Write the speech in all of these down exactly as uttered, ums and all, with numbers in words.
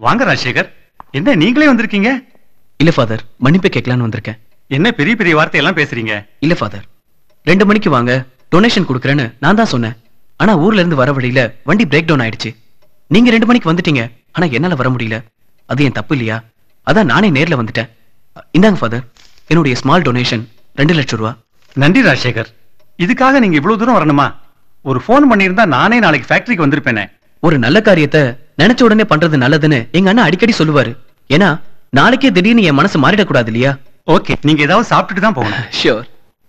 வாங்க ராஜசேகர். என்ன நீங்களே வந்திருக்கீங்க? இல்ல ஃபாதர், மன்னிப்பு கேட்கலான்னு வந்திருக்கேன். என்ன பெரிய பெரிய வார்த்தை எல்லாம் பேசுறீங்க? இல்ல ஃபாதர், ரெண்டு மணிக்கு வாங்க டொனேஷன் கொடுக்கறேன்னு நான் தான் சொன்னேன். ஆனா ஊர்ல இருந்து வர வழியில வண்டி பிரேக் டவுன் ஆயிடுச்சு. நீங்க ரெண்டு மணிக்கு வந்துட்டீங்க, ஆனா என்னால வர முடியல. அது என் தப்பு இல்லையா? அதான் நானே நேர்ல வந்துட்டேன். இந்தாங்க ஃபாதர், என்னுடைய ஸ்மால் டொனேஷன் ரெண்டு லட்சம் ரூபா. நன்றி ராஜசேகர். இதுக்காக நீங்க இவ்வளவு தூரம் வரணுமா? ஒரு போன் பண்ணியிருந்தா நானே நாளைக்கு ஃபேக்டரிக்கு வந்திருப்பேனே. ஒரு நல்ல காரியத்தை நினைச்ச உடனே பண்றது நல்லதுன்னு எங்க அண்ணா அடிக்கடி சொல்லுவாரு. ஏன்னா நாளைக்கே திடீர்னு என் மனசு மாறிடக்கூடாது இல்லையா? ஓகே, நீங்க ஏதாவது சாப்பிட்டுட்டு தான் போகணும். Sure.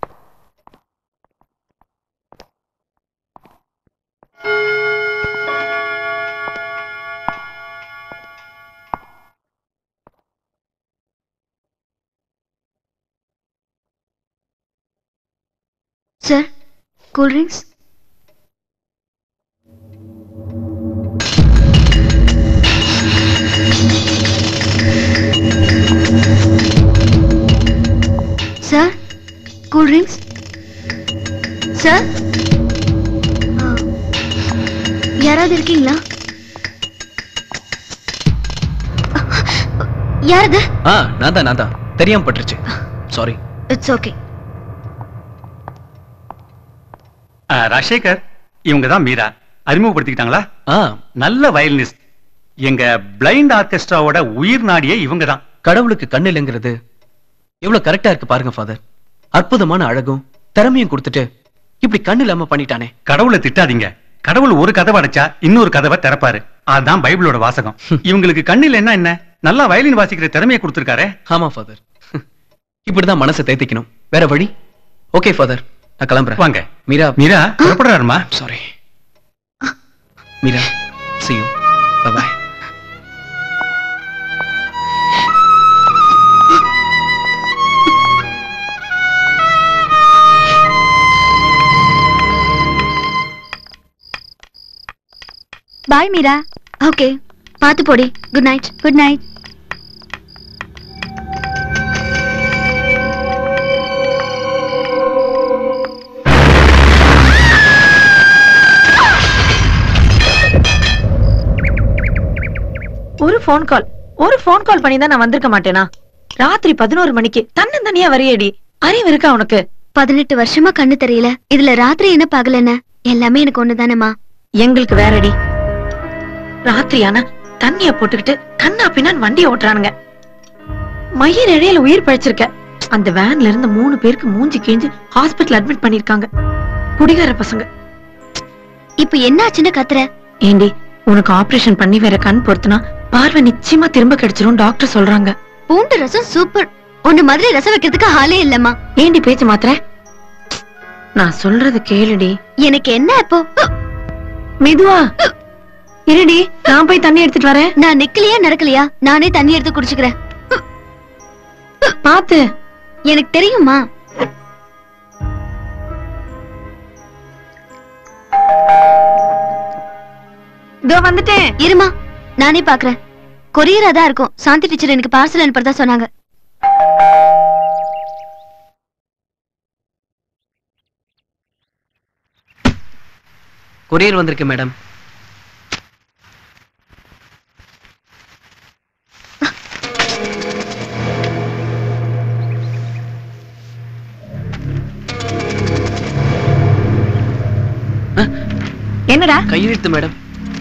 Sir, cool drinks. Sir, cool drinks. Sir, யாராவது இருக்கீங்களா? யாரது? ஆ, நான் தான் நான் தான் தெரியாம பட்டுருச்சு. சாரி. It's okay. ராஜசேகர், இவங்க தான் மீரா. அறிமுகப்படுத்திக்கிட்டாங்களா? ஆ, நல்ல வயலினிஸ்ட். எங்க பிளைண்ட் ஆர்கெஸ்ட்ராவோட உயிர் நாடியே இவங்க தான். கடவுளுக்கு கண்ணு இல்லைங்கிறது எவ்வளவு கரெக்டா இருக்கு பாருங்க ஃபாதர். அற்புதமான அழகும் திறமையும் கொடுத்துட்டு இப்படி கண்ணு இல்லாம பண்ணிட்டானே. கடவுளை திட்டாதீங்க. கடவுள் ஒரு கதவை அடைச்சா இன்னொரு கதவை திறப்பாரு. அதான் பைபிளோட வாசகம். இவங்களுக்கு கண்ணில் என்ன என்ன நல்லா வயலின் வாசிக்கிற திறமையை கொடுத்திருக்காரு. ஆமா ஃபாதர், இப்படிதான் மனசை தேத்திக்கணும். வேற வழி? ஓகே ஃபாதர், நான் கிளம்புறேன். வாங்க. மீரா. மீரா புறப்படுறாருமா? Sorry Meera, see you. Bye bye. Bye Meera. Okay, பாத்து போடி. Good night. Good night. ஒரு போன் கால் ஒரு போன் கால் பண்ணி தான் நான் வந்திருக்க மாட்டேனா? ராத்திரி பதினோரு மணிக்கு தன்னந்தனியா வரையடி. அறிவு இருக்கா உனக்கு? பதினெட்டு வருஷமா கண்ணு தெரியல. இதுல ராத்திரி என்ன பகல் என்ன? எல்லாமே எனக்கு ஒண்ணுதானேமா. எங்களுக்கு வேறடி. ராத்திரியான தண்ணிய போட்டுக்கிட்டு கண்ணா பின்னான் வண்டி ஓட்டுறானுங்க. மயிர் இடையில உயிர் பழிச்சிருக்க. அந்த வேன்ல இருந்து மூணு பேருக்கு மூஞ்சி கிழிஞ்சு ஹாஸ்பிட்டல் அட்மிட் பண்ணிருக்காங்க. குடிகார பசங்க. இப்ப என்ன ஆச்சுன்னு கத்துற? ஏண்டி, உனக்கு ஆபரேஷன் பண்ணி வேற கண் பொறுத்துனா பார்வை நிச்சயமா திரும்ப கிடைச்சிரும் டாக்டர் சொல்றாங்க. பூண்டு ரசம் சூப்பர். ஒண்ணு மாதிரி ரசம் வைக்கிறதுக்கு ஆளே இல்லம்மா. ஏண்டி பேச்சு மாத்திர? நான் சொல்றது கேளுடி. எனக்கு என்ன இப்போ? மெதுவா இருடி, நான் போய் தண்ணி எடுத்துட்டு வரேன். நான் நிக்கலையா நடக்கலையா? நானே தண்ணி எடுத்து குடிச்சுக்கிறேன். பாத்து. எனக்கு தெரியுமா. இதோ வந்துட்டேன். இருமா, நானே பாக்குறேன். கொரியரா தான் இருக்கும். சாந்தி டீச்சர் எனக்கு பார்சல் அனுப்புறதா சொன்னாங்க. கொரியர் வந்திருக்கு மேடம். என்னடா? கையெழுத்து மேடம்.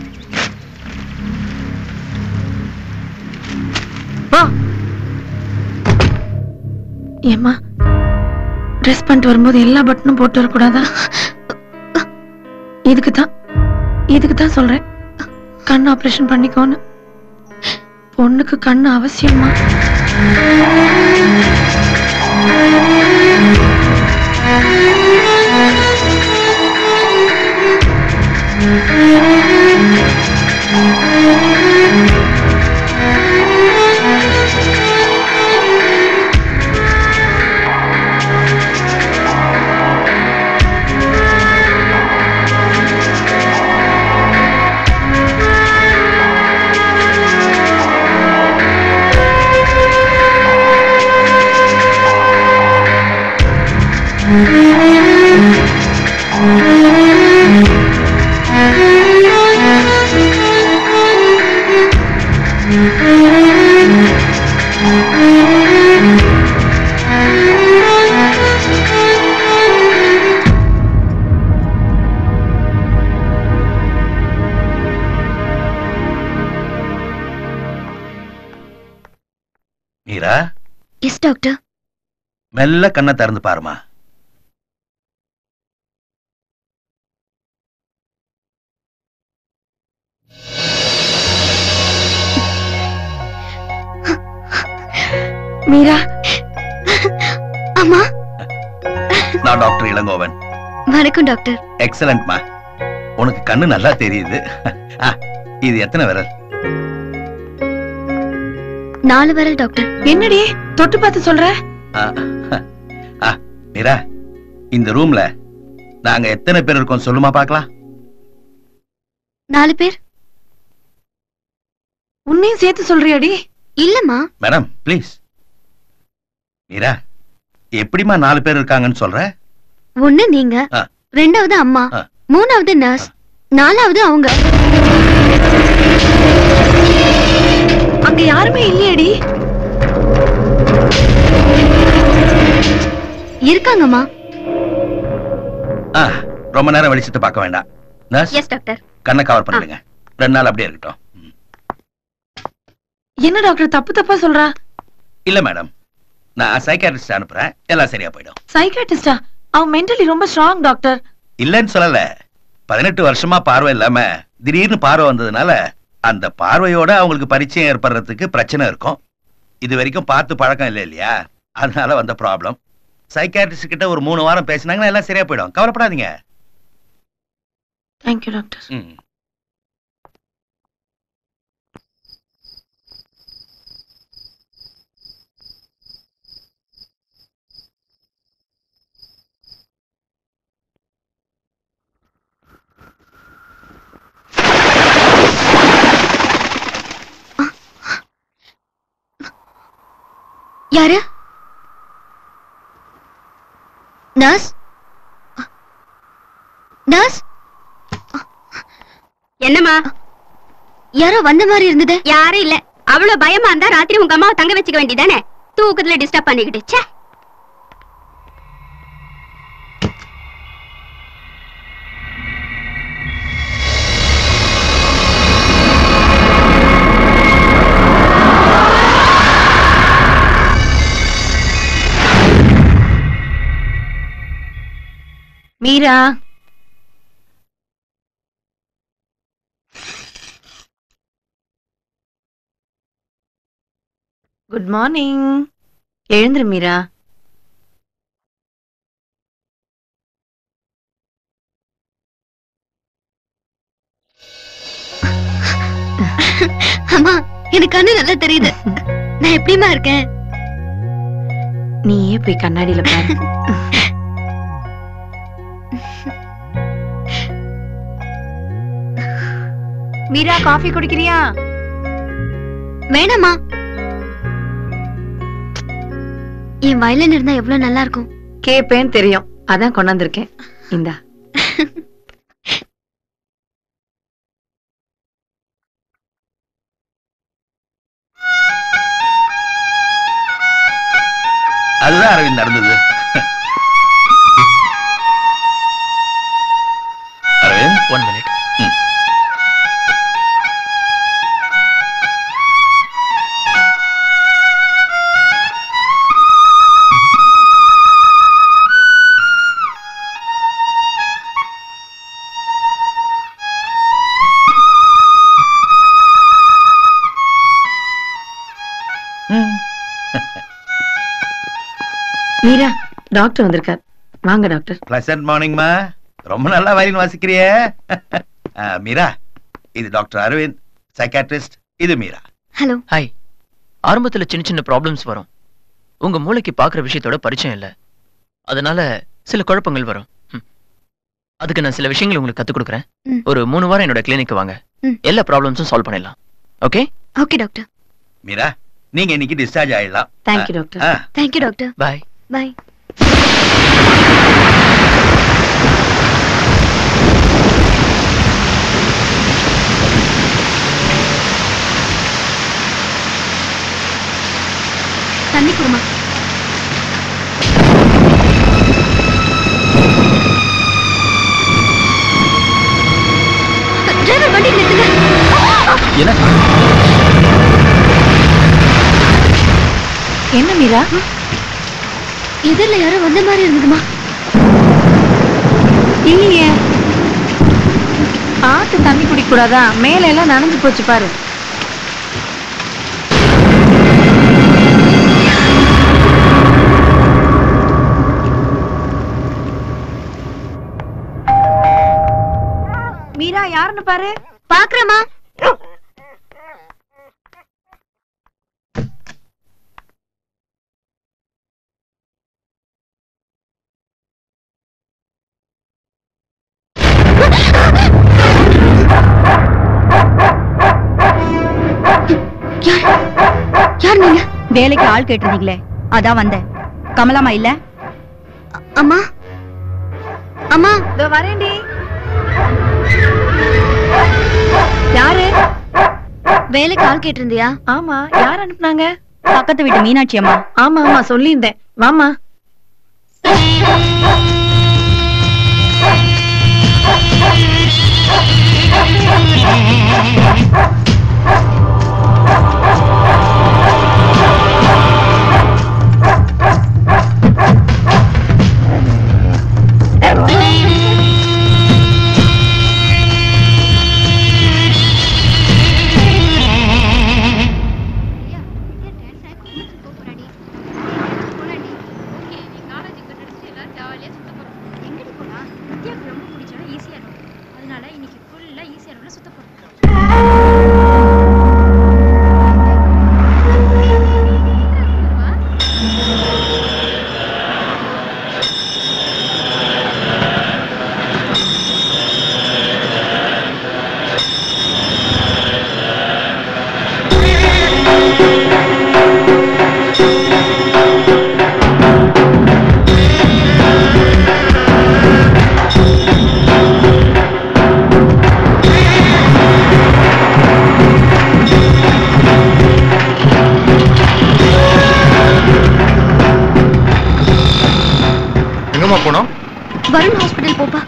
ஏம்மா, ட்ரெஸ் பண்ணிட்டு வரும்போது எல்லா பட்டனும் போட்டு வரக்கூடாதா? இதுக்குதான் இதுக்குதான் சொல்றேன், கண் ஆபரேஷன் பண்ணிக்கோன்னு. பொண்ணுக்கு கண்ணு அவசியமா? மீரா. Yes doctor. மெல்ல கண்ணை திறந்து பாருமா. மீரா. அம்மா. நான் டாக்டர் இளங்கோவன். வணக்கம் டாக்டர். எக்ஸலன்ட்மா. உனக்கு கண்ணு நல்லா தெரியுது. இது எத்தனை விரல்? நாலு விரல் டாக்டர். என்னடி தொட்டு பார்த்து சொல்ற? மீரா, இந்த ரூம்ல நாங்க எத்தனை பேர் இருக்கோம் சொல்லுமா பாக்கலாம்? நாலு பேர். உன்னையும் சேர்த்து சொல்றியாடி? இல்லம்மா. Madam please. மீரா, எப்படிமா நாலு பேர் இருக்காங்கன்னு சொல்ற? ஒண்ணு நீங்க, ரெண்டாவது அம்மா, மூணாவது நர்ஸ், நாலாவது அவங்க. அங்க யாருமே இல்லையடி? இருக்காங்கம்மா. ரொம்ப நேரம் வெளிச்சத்தை பார்க்க வேண்டாம். நர்ஸ். Yes doctor. கண்ணை கவர் பண்ணிடுங்க. ரெண்டு நாள் அப்படியே இருக்கட்டும். என்ன டாக்டர் தப்பு தப்பா சொல்றா? இல்ல மேடம், நான் சைக்காட்ரிஸ்ட் அனுப்புறேன், எல்லாம் சரியா போயிடும். சைக்காட்ரிஸ்டா? அவன் மென்டலி ரொம்ப ஸ்ட்ராங் டாக்டர். இல்லன்னு சொல்லல. பதினெட்டு வருஷமா பார்வை இல்லாம திடீர்னு பார்வை வந்ததுனால அந்த பார்வையோட அவங்களுக்கு பரிச்சயம் ஏற்படுறதுக்கு பிரச்சனை இருக்கும். இது வரைக்கும் பார்த்து பழக்கம் இல்லை இல்லையா, அதனால வந்த ப்ராப்ளம். சைக்காட்ரிஸ்ட் கிட்ட ஒரு மூணு வாரம் பேசினாங்கன்னா எல்லாம் சரியா போயிடும். கவலைப்படாதீங்க. Thank you doctor. ம். யாரு? நர்ஸ்? நர்ஸ்? என்னம்மா? யாரோ வந்த மாதிரி இருந்தது. யாரும் இல்ல. அவ்வளவு பயமா இருந்தா ராத்திரி உங்க அம்மாவை தங்க வச்சுக்க வேண்டியதானே? தூக்கத்துல டிஸ்டர்ப் பண்ணிக்கிட்டு. ச்சே. மீரா. Good morning. எழுந்துரு மீரா. அம்மா, எனக்கு கண்ணு நல்லா தெரியுது. நான் எப்படிமா இருக்கேன்? நீயே போய் கண்ணாடியில பாரு. மீரா, காஃபி குடிக்கிறியா? வேணாமா. என் வயலின் இருந்தா எவ்வளவு நல்லா இருக்கும். கேப்பேன்னு தெரியும், அதான் கொண்டாந்துருக்கேன். இந்தா. அதுதான் அரவிந்த் நடந்தது. Aravind, one minute. Meera, doctor வந்திருக்கார். வாங்க டாக்டர். பிளசன்ட் மார்னிங்மா. ரொம்ப நல்லா வயலின் வாசிக்கிறியே. மீரா, இது டாக்டர் அரவிந்த், சைக்காட்ரிஸ்ட். இது மீரா. ஹலோ. ஹாய். ஆரம்பத்துல சின்ன சின்ன ப்ராப்ளம்ஸ் வரும். உங்க மூளைக்கு பாக்குற விஷயத்தோட பரிச்சயம் இல்ல, அதனால சில குழப்பங்கள் வரும். அதுக்கு நான் சில விஷயங்கள் உங்களுக்கு கத்து கொடுக்குறேன். ஒரு மூணு வாரம் என்னோட கிளினிக்கு வாங்க, எல்லா ப்ராப்ளம்ஸும் சால்வ் பண்ணிடலாம். ஓகே? Okay doctor. மீரா, நீங்க இன்னைக்கு டிஸ்சார்ஜ் ஆயிடலாம். Thank you doctor. Thank you doctor. Bye. Bye. தண்ணி குடுமா. டிரைவர் வண்டி நிறுத்துங்க. என்ன? என்ன மீரா? எதிரில யாரோ வந்த மாதிரி இருந்ததுமா? இல்லையே. பார்த்து தண்ணி குடிக்க கூடாதா? மேல எல்லாம் நனைஞ்சு போச்சு பாரு. மீரா யாருன்னு பாரு. பாக்குறமா? யார் நீங்க? வேலைக்கு ஆள் கேட்டிருந்தீங்களே, அதான் வந்தேன். கமலாமா இல்ல? அம்மா அம்மா இதோ வரேன்டி. யாரு? வேலைக்கு ஆள் கேட்டிருந்தியா? ஆமா, யார் அனுப்புனாங்க? பக்கத்து வீட்டு மீனாட்சி அம்மா. ஆமா ஆமா சொல்லியிருந்தேன். வாமா. வருண் ஹாஸ்பிடல் போப்பா.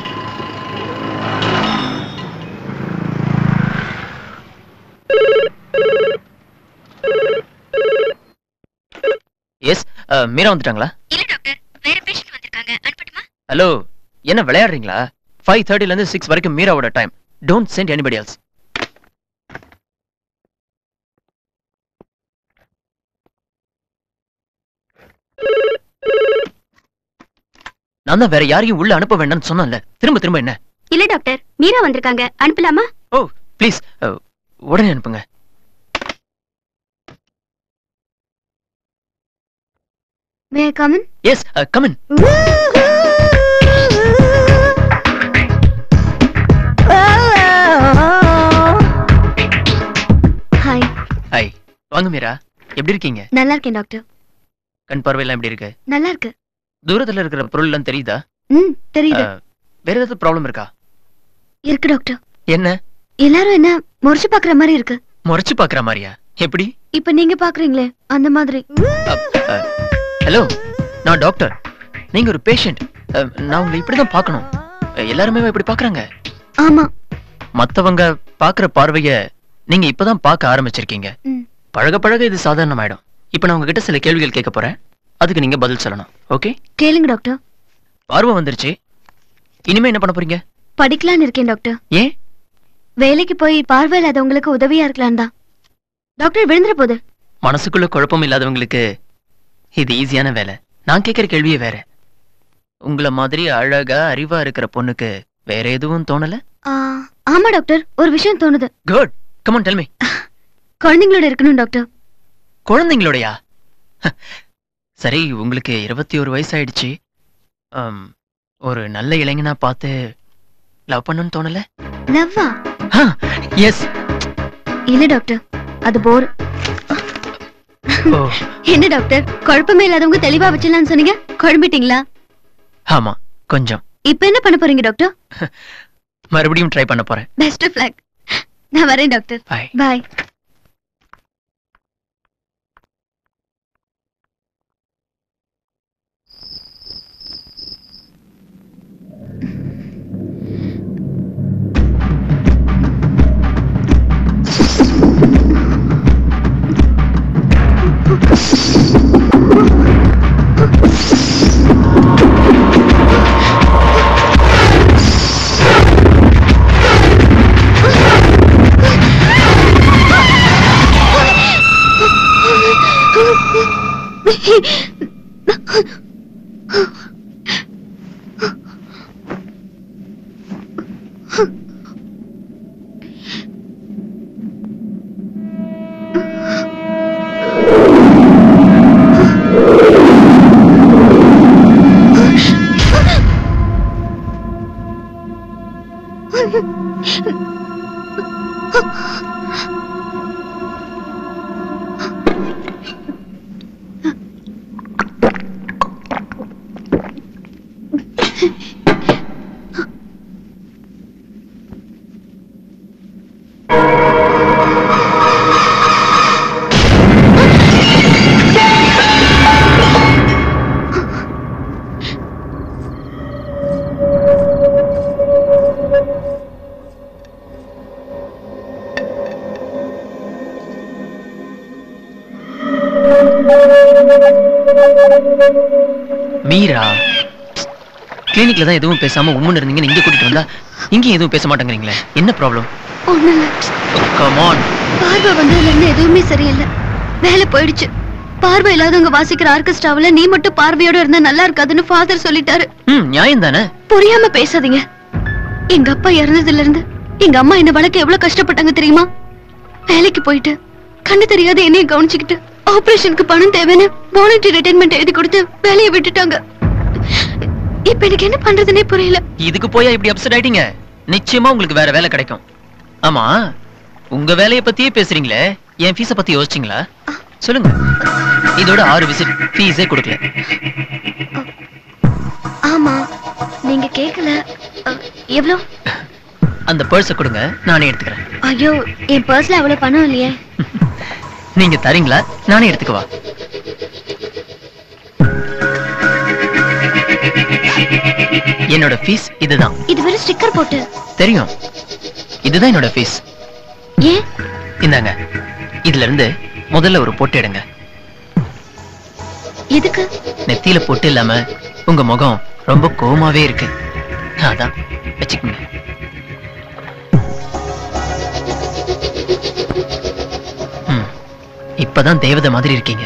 எஸ், மீரா வந்துட்டாங்களா? இல்ல டாக்டர், வேற பேஷண்ட் வந்திருக்காங்க. அனுப்பட்டுமா? ஹலோ, என்ன விளையாடுறீங்களா? ஃபைவ் தேர்ட்டில இருந்து சிக்ஸ் வரைக்கும் மீராவோட time. Don't send anybody else. நான் தான் வேற யாரையும் உள்ள அனுப்ப வேண்டாம்னு சொன்னேன்ல, திரும்ப திரும்ப என்ன? இல்ல டாக்டர், மீரா வந்திருக்காங்க. அனுப்பலாமா? ஓ ப்ளீஸ், உடனே அனுப்புங்க. May I come in? Yes, uh, come in. Hi. Hi. வாங்க மீரா, எப்படி இருக்கீங்க? நல்லா இருக்கேன் டாக்டர். கண் பார்வையெல்லாம் எப்படி இருக்கு? நல்லா இருக்கு. தூரத்துல இருக்கிற பொருள் எல்லாம் தெரியுதா? ம், தெரியுது. வேற ஏதாவது ப்ராப்ளம் இருக்கா? இருக்கு டாக்டர். என்ன? எல்லாரும் என்ன முறைச்சு பாக்குற மாதிரி இருக்கு. முறைச்சு பாக்குற மாதிரியா? எப்படி? இப்ப நீங்க பாக்குறீங்களே அந்த மாதிரி. ஹலோ, நான் டாக்டர், நீங்க ஒரு பேஷண்ட். நான் உங்களை இப்படிதான் பார்க்கணும். எல்லாருமே இப்படி பாக்குறாங்க. ஆமா. மத்தவங்க பாக்குற பார்வைய நீங்க இப்பதான் பார்க்க ஆரம்பிச்சிருக்கீங்க. பழக பழக இது சாதாரணமாயிடும். இப்ப நான் உங்ககிட்ட சில கேள்விகள் கேட்க போறேன், அதுக்கு நீங்க பதில் சொல்லணும். ஓகே? கேளுங்க டாக்டர். பார்வை வந்துருச்சு, இனிமே என்ன பண்ண போறீங்க? படிக்கலான்னு இருக்கேன் டாக்டர். ஏன்? வேலைக்கு போய் பார்வை இல்லாதவங்களுக்கு உதவியா இருக்கலாம் தான். டாக்டர் விழுந்துற போது. மனசுக்குள்ள குழப்பம் இல்லாதவங்களுக்கு இது ஈஸியான வேலை. நான் கேட்கிற கேள்வியே வேற. உங்களை மாதிரி அழகா அறிவா இருக்கிற பொண்ணுக்கு வேற எதுவும் தோணல? ஆமா டாக்டர், ஒரு விஷயம் தோணுது. Good, come on tell me. குழந்தைங்களோட இருக்கணும் டாக்டர். குழந்தைங்களோடயா? சரி, உங்களுக்கு இருபத்தி ஒரு வயசு ஆயிடுச்சு. ஒரு நல்ல இளைஞனா பார்த்து லவ் பண்ணணும்னு தோணல? லவ்வா? எஸ். இல்ல டாக்டர், அது போர். என்ன டாக்டர், குழப்பமே இல்லாதவங்க தெளிவா வச்சிடலாம்னு சொன்னீங்க, குழம்பிட்டீங்களா? ஆமா, கொஞ்சம். இப்ப என்ன பண்ண போறீங்க டாக்டர்? மறுபடியும் ட்ரை பண்ண போறேன். Best of luck. நான் வரேன் டாக்டர். பை. பை. மீரா கிளினிக்ல தான் எதுவும் பேசாம உம்முன்னு இருந்தீங்கன்னு இங்க கூட்டிட்டு வந்தா இங்கேயும் எதுவும் பேச மாட்டேங்கிறீங்களே, என்ன ப்ராப்ளம்? ஒண்ணு இல்ல. Come on. பார்வை வந்ததுல இருந்து எதுவுமே சரியில்லை. வேலை போயிடுச்சு. பார்வை இல்லாதவங்க வாசிக்கிற ஆர்கெஸ்ட்ராவுல நீ மட்டும் பார்வையோட இருந்தா நல்லா இருக்காதுன்னு ஃபாதர் சொல்லிட்டாரு. ம், நியாயம் தானே. புரியாம பேசாதீங்க. எங்க அப்பா இறந்ததுல இருந்து எங்க அம்மா என்ன வளர்க்க எவ்வளவு கஷ்டப்பட்டாங்க தெரியுமா? வேலைக்கு போயிட்டு கண்ணு தெரியாத என்னைய கவனிச்சுக்கிட்டு ஆபரேஷனுக்கு பணம் தேவைன்னு வாலண்டரி ரிட்டைர்மெண்ட் எழுதி கொடுத்து வேலையை விட்டுட்டாங்க. இப்ப எனக்கு என்ன பண்றதுன்னே புரியல. இதுக்கு போய் இப்படி அப்செட் ஆயிட்டீங்க? நிச்சயமா உங்களுக்கு வேற வேலை கிடைக்கும். ஆமா, உங்க வேலையை பத்தியே பேசுறீங்களே, என் ஃபீஸ பத்தி யோசிச்சீங்களா? சொல்லுங்க. இதோட ஆறு விசிட் ஃபீஸே கொடுக்கல. ஆமா, நீங்க கேக்கல. எவ்வளவு? அந்த பர்ஸ கொடுங்க, நானே எடுத்துக்கிறேன். ஐயோ, என் பர்ஸ்ல அவ்வளவு பணம் இல்லையே. நீங்க தரீங்களா? நானே எடுத்துக்கவா? என்னோட ஃபீஸ் இதுதான். இது வெறும் ஸ்டிக்கர் போட்டு. தெரியும், இதுதான் என்னோட ஃபீஸ். ஏன்? இந்தாங்க, இதுல இருந்து முதல்ல ஒரு பொட்டு எடுங்க. எதுக்கு? நெத்தியில பொட்டு இல்லாம உங்க முகம் ரொம்ப கோவமாவே இருக்கு, அதான் வச்சுக்கோங்க. இப்பதான் தேவதை மாதிரி இருக்கீங்க.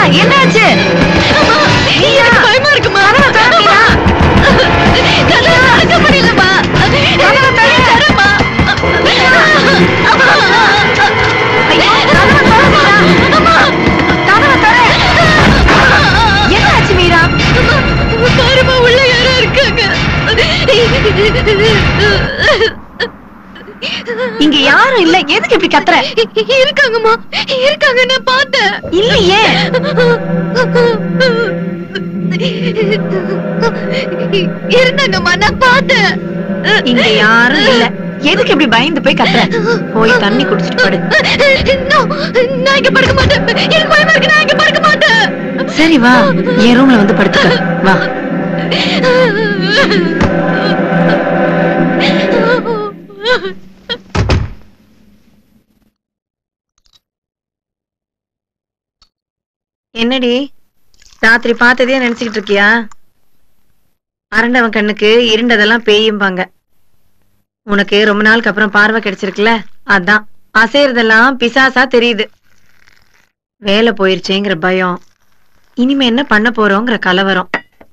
என்னாச்சு? பயமா இருக்குமா? முடியலமா என்னாச்சு மீரா? பாருமா, உள்ள யாரா இருக்காங்க. இங்க யாரும் இல்ல, எதுக்கு இப்படி கத்துற? இருக்காங்கம்மா, இருக்காங்க, நான் பார்த்தேன். இல்லையே. இருந்தாங்கம்மா, நான் பார்த்தேன். இங்க யாரும் இல்ல, எதுக்கு இப்படி பயந்து போய் கத்துற? போய் தண்ணி குடிச்சிட்டு படு. நான் இங்க படுக்க மாட்டேன், எனக்கு பயமா இருக்கு, நான் இங்க படுக்க மாட்டேன். சரி வா, என் ரூம்ல வந்து படுத்துக்க வா. என்னடி ராத்திரி பார்த்ததே நினைச்சுக்கிட்டு இருக்கியா? அரண்டவன் கண்ணுக்கு இருண்டதெல்லாம் பேயும்பாங்க. உனக்கு ரொம்ப நாளுக்கு அப்புறம் பார்வை கிடைச்சிருக்குல, அதான் அசைறதெல்லாம் பிசாசா தெரியுது. வேலை போயிருச்சேங்கிற பயம், இனிமே என்ன பண்ண போறோங்கிற கலவரம்.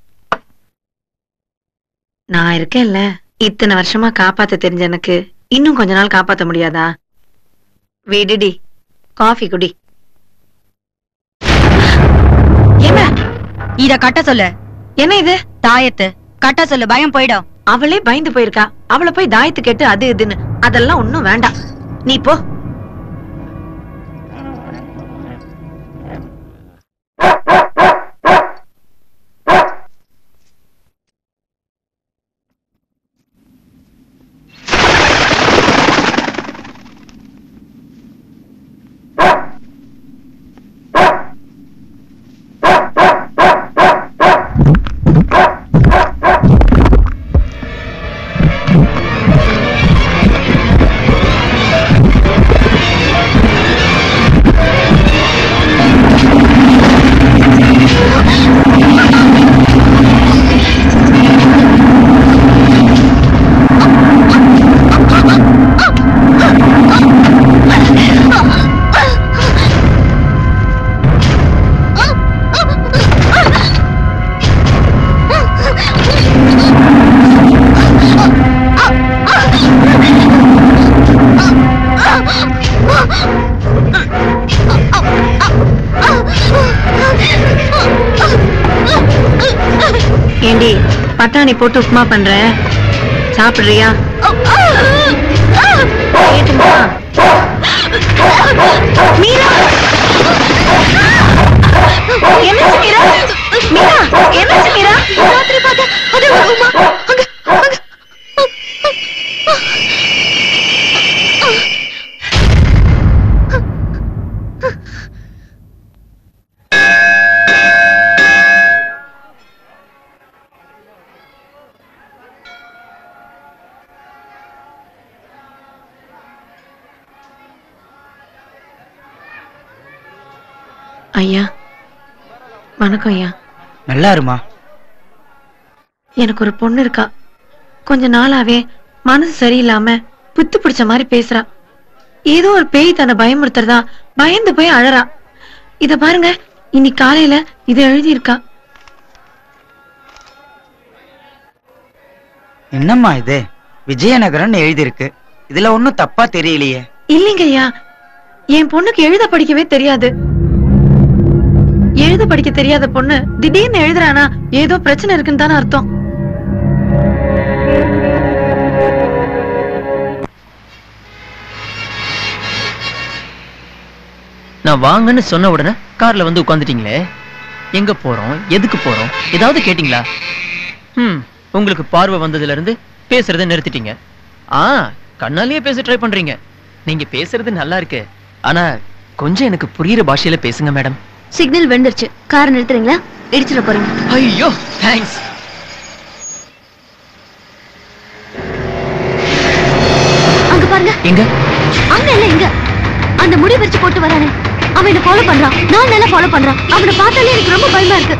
நான் இருக்கேன்ல, இத்தனை வருஷமா காப்பாத்த தெரிஞ்ச எனக்கு இன்னும் கொஞ்ச நாள் காப்பாத்த முடியாதா? விடுடி, காஃபி குடி. என்ன இத கட்ட சொல்லு. என்ன இது? தாயத்து கட்ட சொல்லு, பயம் போயிடும். அவளே பயந்து போயிருக்கா, அவளை போய் தாயத்து கேட்டு அது இதுன்னு அதெல்லாம் ஒண்ணும் வேண்டாம், நீ போ. ஏண்டி பட்டாணி போட்டு உப்புமா பண்றேன், சாப்பிடுறியா? கேட்டுமா மீரா? என்னாச்சு மீரா? மீரா என்னாச்சு மீரா? ராத்திரி பார்த்தா அது உமா அங்க அங்க. ஐயா வணக்கம் ஐயா. நல்லா இருமா. எனக்கு ஒரு பொண்ணு இருக்கா, கொஞ்ச நாளாவே மனசு சரியில்லாம புத்து பிடிச்ச மாதிரி பேசுறா. ஏதோ ஒரு பேய் தன்னை பயமுறுத்துறதா பயந்து போய் அழறா. இத பாருங்க, இன்னைக்கு காலையில இத எழுதி இருக்கா. என்னம்மா இது? விஜயநகரன் எழுதி இருக்கு, இதுல ஒண்ணும் தப்பா தெரியலையே. இல்லைங்க ஐயா, என் பொண்ணுக்கு எழுத படிக்கவே தெரியாது. எழுத படிக்க தெரியாத பொண்ணு திடீர்னு எழுதுறானா ஏதோ பிரச்சனை இருக்குன்னு தானே அர்த்தம். நான் வாங்கன்னு சொன்ன உடனே கார்ல வந்து உட்காந்துட்டீங்களே, எங்க போறோம், எதுக்கு போறோம், ஏதாவது கேட்டீங்களா? ம் உங்களுக்கு பார்வை வந்ததுல இருந்து பேசுறதை நிறுத்திட்டீங்க. ஆ கண்ணாலேயே பேச ட்ரை பண்றீங்க. நீங்க பேசுறது நல்லா இருக்கு, ஆனா கொஞ்சம் எனக்கு புரியுற பாஷையில பேசுங்க மேடம். சிக்னல் வெந்துருச்சு, கார் நிறுத்துறீங்களா? இடிச்சிட போறீங்க. ஐயோ தேங்க்ஸ். அங்க பாருங்க. எங்க? அங்க இல்ல, இங்க. அந்த முடி வச்சு போட்டு வரானே, அவன் என்ன ஃபாலோ பண்றான். நான் நல்லா ஃபாலோ பண்றான். அவனை பார்த்தாலே எனக்கு ரொம்ப பயமா இருக்கு.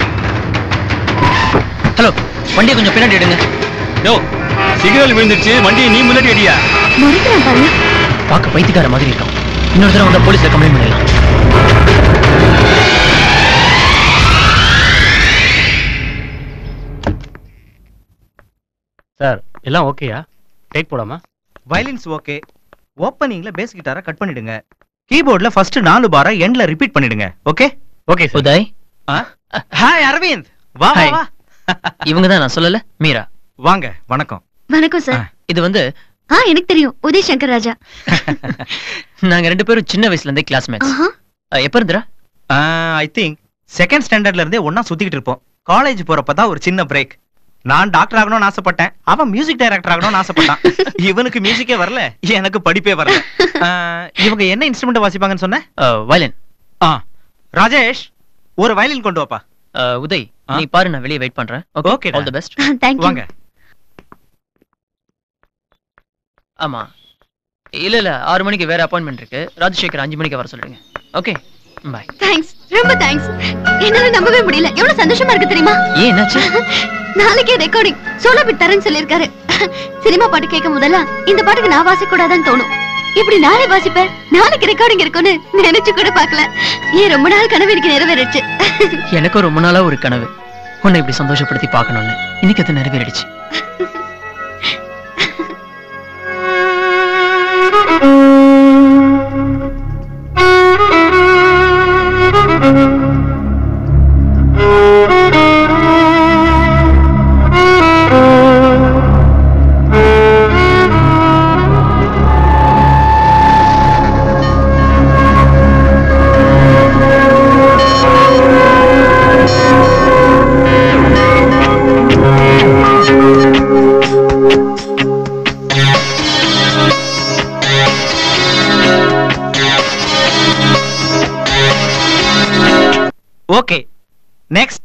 ஹலோ, வண்டியை கொஞ்சம் பின்னாடி எடுங்க. யோ, சிக்னல் விழுந்துருச்சு, வண்டியை நீ முன்னாடி அடியா. மறுக்கிறேன் பாருங்க. பார்க்க பைத்தியக்கார மாதிரி இருக்கும். இன்னொரு தடவை வந்தா போலீஸ்ல கம்ப்ளைண்ட் பண்ணிடலாம். சார் எல்லாம் ஓகேயா? டேக் போடாமா? Violins okay. ஓப்பனிங்ல பேஸ் கிட்டாரை கட் பண்ணிடுங்க. கீபோர்ட்ல ஃபர்ஸ்ட் நாலு பாரை எண்ட்ல ரிப்பீட் பண்ணிடுங்க. Okay okay sir. Uday. Hi Aravind. வா வா வா. இவங்க தான் நான் சொல்லல, மீரா. வாங்க. வணக்கம். வணக்கம் சார். இது வந்து ஆ எனக்கு தெரியும், உதய் சங்கர் ராஜா. நாங்க ரெண்டு பேரும் சின்ன வயசுல இருந்தே கிளாஸ்மேட்ஸ். எப்ப இருந்துடா? ஐ திங்க் செகண்ட் ஸ்டாண்டர்ட்ல இருந்தே ஒண்ணா சுத்திக்கிட்டு இருப்போம். காலேஜ் போறப்பதான் ஒரு சின்ன பிரேக். நான் டாக்டர் ஆகணும்னு ஆசைப்பட்டேன், அவன் மியூசிக் டைரக்டர் ஆகணும்னு ஆசைப்பட்டான். இவனுக்கு மியூசிக்கே வரல, எனக்கு படிப்பே வரல. இவங்க என்ன இன்ஸ்ட்ருமெண்ட் வாசிப்பாங்கன்னு சொன்ன? வயலின். ஆ ராஜேஷ், ஒரு வயலின் கொண்டு வாப்பா. உதய் நீ பாரு, நான் வெளியே வெயிட் பண்றேன். Okay, all the best. Thank you. வாங்க. ஆமா இல்ல இல்ல ஆறு மணிக்கு வேற அப்பாயின்மெண்ட் இருக்கு. ராஜசேகர் அஞ்சு மணிக்கு வர சொல்றீங்க. Okay bye. தேங்க்ஸ், ரொம்ப தேங்க்ஸ். என்னால நம்பவே முடியல, எவ்வளவு சந்தோஷமா இருக்கு தெரியுமா? ஏன் என்னாச்சு? நாளைக்கே ரெக்கார்டிங் சோலோ பிட் தரேன்னு சொல்லிருக்காரு. சினிமா பாட்டு கேட்கும் போதெல்லாம் இந்த பாட்டுக்கு நான் வாசிக்க கூடாதான்னு தோணும். இப்படி நாளை வாசிப்பேன், நாளைக்கு ரெக்கார்டிங் இருக்குன்னு நினைச்சு கூட பார்க்கல. ஏன் ரொம்ப நாள் கனவு எனக்கு நிறைவேறிடுச்சு. எனக்கும் ரொம்ப நாளா ஒரு கனவு, உன்னை இப்படி சந்தோஷப்படுத்தி பார்க்கணும்னு. இன்னைக்கு அது நிறைவேறிடுச்சு. Okay, next.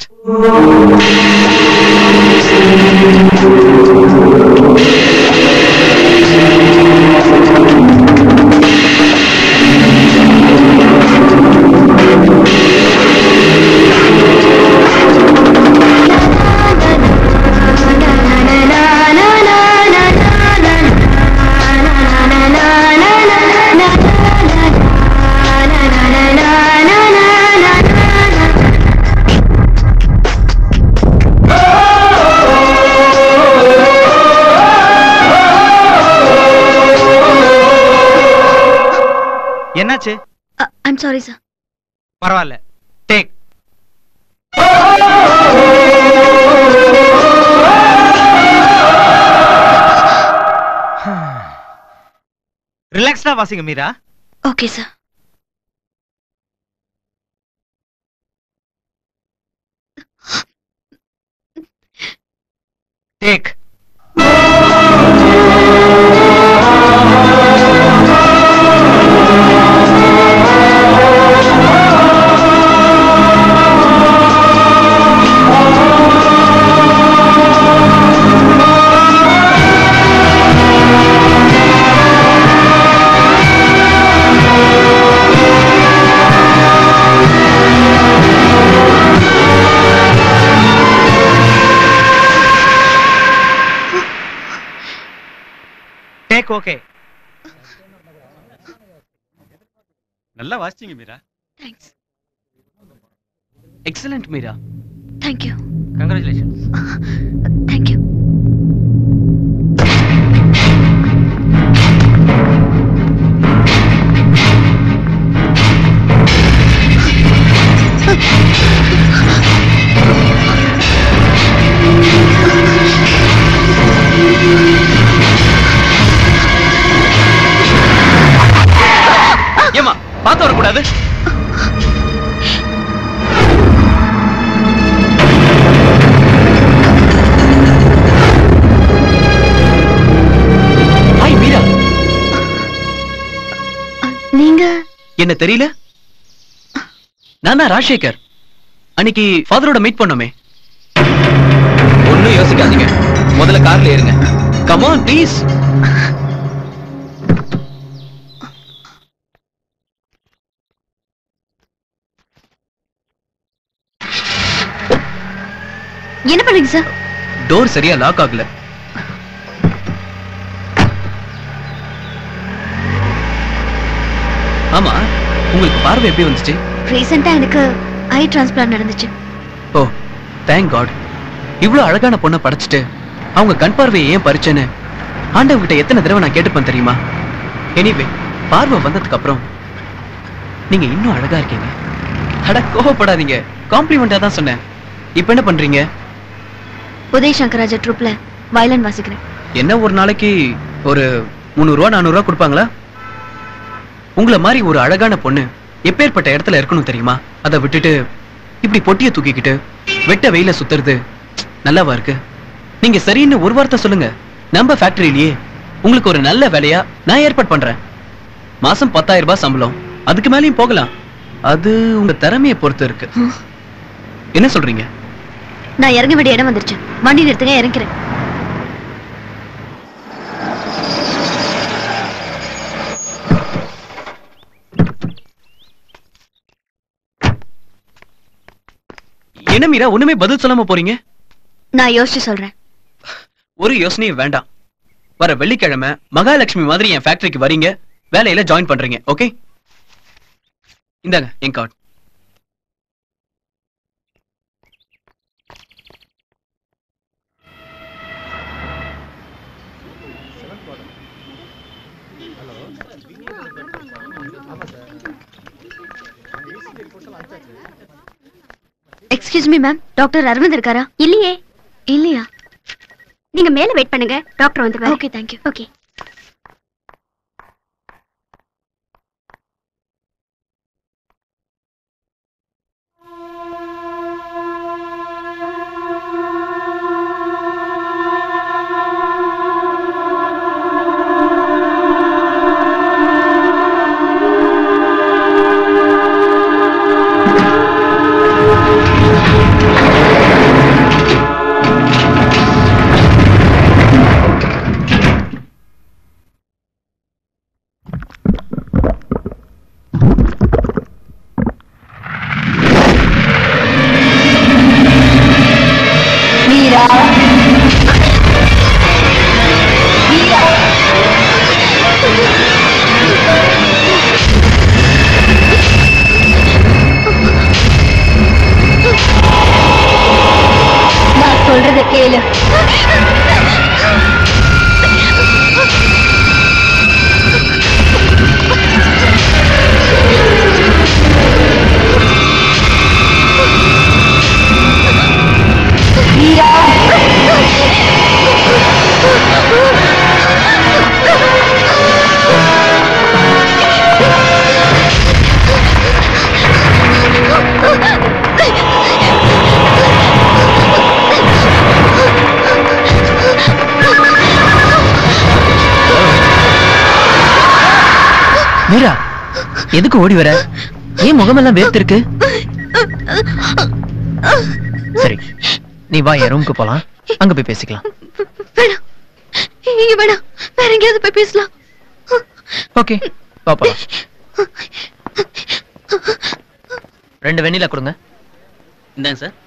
என்னாச்சு? I'm sorry sir. பரவாயில்ல, டேக். ரிலாக்ஸ்டா வாசிங்க Meera. Okay sir. Take. Okay, நல்லா வாசிச்சீங்க Meera. Thanks. Excellent Meera. Thank you. Congratulations. Thank you. ஏமா பார்த்து வரக்கூடாது? ஹாய் மீரா. நீங்க என்ன தெரியல? நான் தான் ராஜசேகர். அன்னைக்கு ஃபாதரோட மீட் பண்ணோமே. ஒன்னும் யோசிக்காதீங்க, முதல்ல கார்ல ஏறுங்க. Come on please. என்ன பண்ணுங்க சார்? டோர் சரியா லாக் ஆகல. ஆமா, உங்களுக்கு பார்வை எப்படி வந்துச்சு? ரீசெண்டா எனக்கு ஐ டிரான்ஸ்பிளான்ட் நடந்துச்சு. Oh thank god. இவ்வளவு அழகான பொண்ணை படைச்சிட்டு அவங்க கண் பார்வையை ஏன் பறிச்சேன்னு ஆண்டவங்கிட்ட எத்தனை தடவை நான் கேட்டுப்பேன் தெரியுமா? எனிவே பார்வை வந்ததுக்கு அப்புறம் நீங்க இன்னும் அழகா இருக்கீங்க. அட கோவப்படாதீங்க, காம்ப்ளிமெண்டா தான் சொன்னேன். இப்ப என்ன பண்றீங்க? உதய் சங்கர் ராஜா ட்ரூப்ல வயலன் வாசிக்கிறேன். என்ன ஒரு நாளைக்கு ஒரு முந்நூறு ரூபா நானூறு ரூபா கொடுப்பாங்களா? உங்களை மாதிரி ஒரு அழகான பொண்ணு எப்பேற்பட்ட இடத்துல இருக்கணும் தெரியுமா? அதை விட்டுட்டு இப்படி பொட்டிய தூக்கிக்கிட்டு வெட்ட வெயில சுத்துறது நல்லாவா இருக்கு? நீங்க சரின்னு ஒரு வார்த்தை சொல்லுங்க. நம்ம ஃபேக்டரியிலேயே உங்களுக்கு ஒரு நல்ல வேலையா நான் ஏற்பாடு பண்றேன். மாசம் பத்தாயிரம் ரூபாய் சம்பளம், அதுக்கு மேலேயும் போகலாம். அது உங்க திறமையை பொறுத்து இருக்கு. என்ன சொல்றீங்க? நான் இறங்க வேண்டிய இடம் வந்துருச்சு. வண்டி நிறுத்துங்க, இறங்கிறேன். என்ன மீரா ஒண்ணுமே பதில் சொல்லாம போறீங்க? நான் யோசிச்சு சொல்றேன். ஒரு யோசனையும் வேண்டாம். வர வெள்ளிக்கிழமை மகாலட்சுமி மாதிரி என் ஃபேக்டரிக்கு வரீங்க, வேலையில ஜாயின் பண்றீங்க. ஓகே, இந்தாங்க என் card. Excuse me ma'am, doctor Aravind இருக்காரா? இல்லையே. இல்லையா? நீங்க மேல வெயிட் பண்ணுங்க, டாக்டர் வந்துருவாரு. Okay, thank you. ஓகே. சொல்றத கேளு. மீரா, எதுக்கு ஓடி வர? ஏன் முகமெல்லாம் வேர்த்து இருக்கு? சரி, நீ வா, என் ரூமுக்கு போலாம், அங்க போய் பேசிக்கலாம். வேணாம், இங்க வேணாம், வேற எங்கேயாவது போய் பேசலாம். ஓகே, வா போலாம். ரெண்டு வெண்ணிலா கொடுங்க. இந்தாங்க சார்.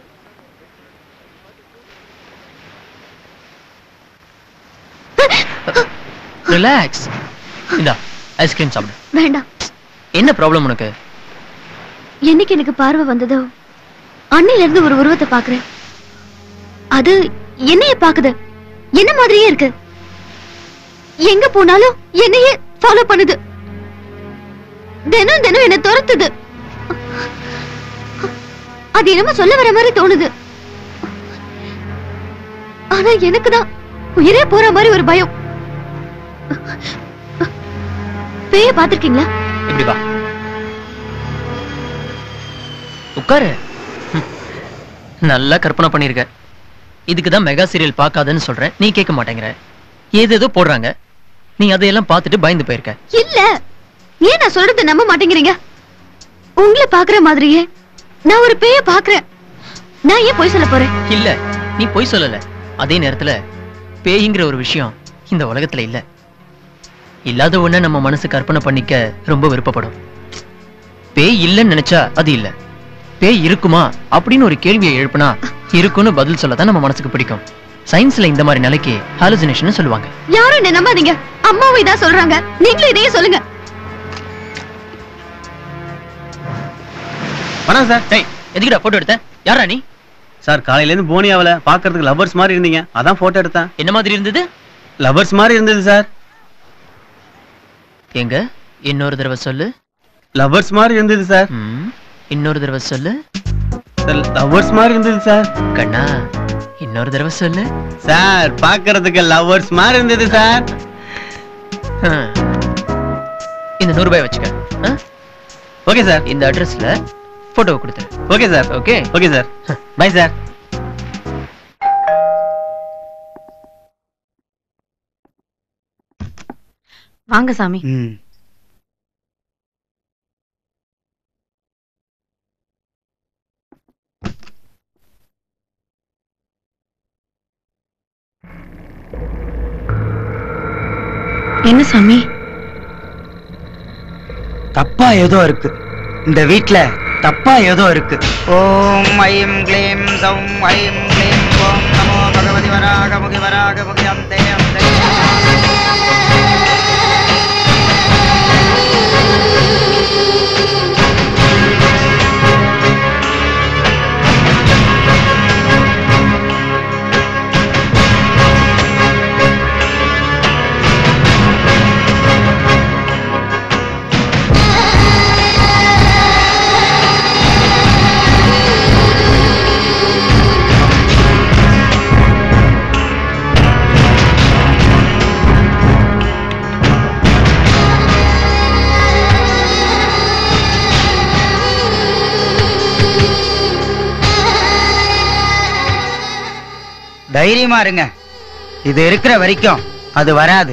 ரிலாக்ஸ். இந்தா ஐஸ்கிரீம் சாப்பிடு. வேண்டாம். என்ன ப்ராப்ளம் உனக்கு? என்னைக்கு எனக்கு பார்வை வந்ததோ அன்னையில இருந்து ஒரு உருவத்தை பாக்குறேன். அது என்னைய பாக்குது, என்ன மாதிரியே இருக்கு. எங்க போனாலும் என்னையே ஃபாலோ பண்ணுது. தினம் தினம் என்ன துரத்துது. அது என்னமோ சொல்ல வர மாதிரி தோணுது. ஆனா எனக்கு தான் உயிரே போற மாதிரி ஒரு பயம். பேய பாத்திருக்கீங்களா? இப்படி வா, உட்காரு. நல்லா கற்பனை பண்ணிருக்க. இதுக்குதான் மெகா சீரியல் பார்க்காதன்னு சொல்றேன், நீ கேட்க மாட்டேங்கிற. ஏதேதோ போடுறாங்க, நீ அதையெல்லாம் பார்த்துட்டு பயந்து போயிருக்க. இல்ல, ஏன் நான் சொல்றது நம்ப மாட்டேங்கிறீங்க? உங்களை பாக்குற மாதிரியே நான் ஒரு பேய பாக்குறேன். நான் ஏன் பொய் சொல்ல போறேன்? இல்ல, நீ பொய் சொல்லல. அதே நேரத்துல பேய்ங்கிற ஒரு விஷயம் இந்த உலகத்துல இல்ல. இல்லாத ஒண்ண நம்ம மனசு கற்பனை பண்ணிக்க ரொம்ப விருப்பப்படும். பேய் இல்லைன்னு நினைச்சா அது இல்ல. பேய் இருக்குமா அப்படின்னு ஒரு கேள்வியை எழுப்புனா இருக்குன்னு பதில் சொல்லதான் நம்ம மனசுக்கு பிடிக்கும். சயின்ஸ்ல இந்த மாதிரி நிலைக்கு ஹாலுசினேஷன் சொல்லுவாங்க. யாரும் என்ன நம்பாதீங்க, அம்மாவும் இதான் சொல்றாங்க, நீங்களும் இதையே சொல்லுங்க. வணக்கம் சார். டேய், எதுக்குடா போட்டோ எடுத்த? யாரா நீ? சார் காலையில இருந்து போனி ஆகல, பாக்குறதுக்கு லவர்ஸ் மாதிரி இருந்தீங்க, அதான் போட்டோ எடுத்தேன். என்ன மாதிரி இருந்தது? லவர்ஸ் மாதிரி இருந்தது சார். எங்க இன்னொரு தடவை சொல்லு. லவர்ஸ் மாதிரி இருந்தது சார். இன்னொரு தடவை சொல்லு. லவர்ஸ் மாதிரி இருந்தது சார். கண்ணா இன்னொரு தடவை சொல்லு. சார் பாக்குறதுக்கு லவர்ஸ் மாதிரி இருந்தது சார். இந்த நூறு ரூபாய் வச்சுக்க. Okay sir. இந்த அட்ரஸ்ல போட்டோ கொடுத்துரு. Okay sir. Okay okay sir. Bye sir. வாங்க சாமி. என்ன சாமி? தப்பா ஏதோ இருக்கு இந்த வீட்ல, தப்பா ஏதோ இருக்கு. ஓம் ஐம் க்ளீம் சௌம் ஐம் க்ளீம் ஓம் நமோ பகவதி வராக முகி வராக முகி அந்தே அந்தே. தைரியமா இருங்க, இது இருக்கிற வரைக்கும் அது வராது.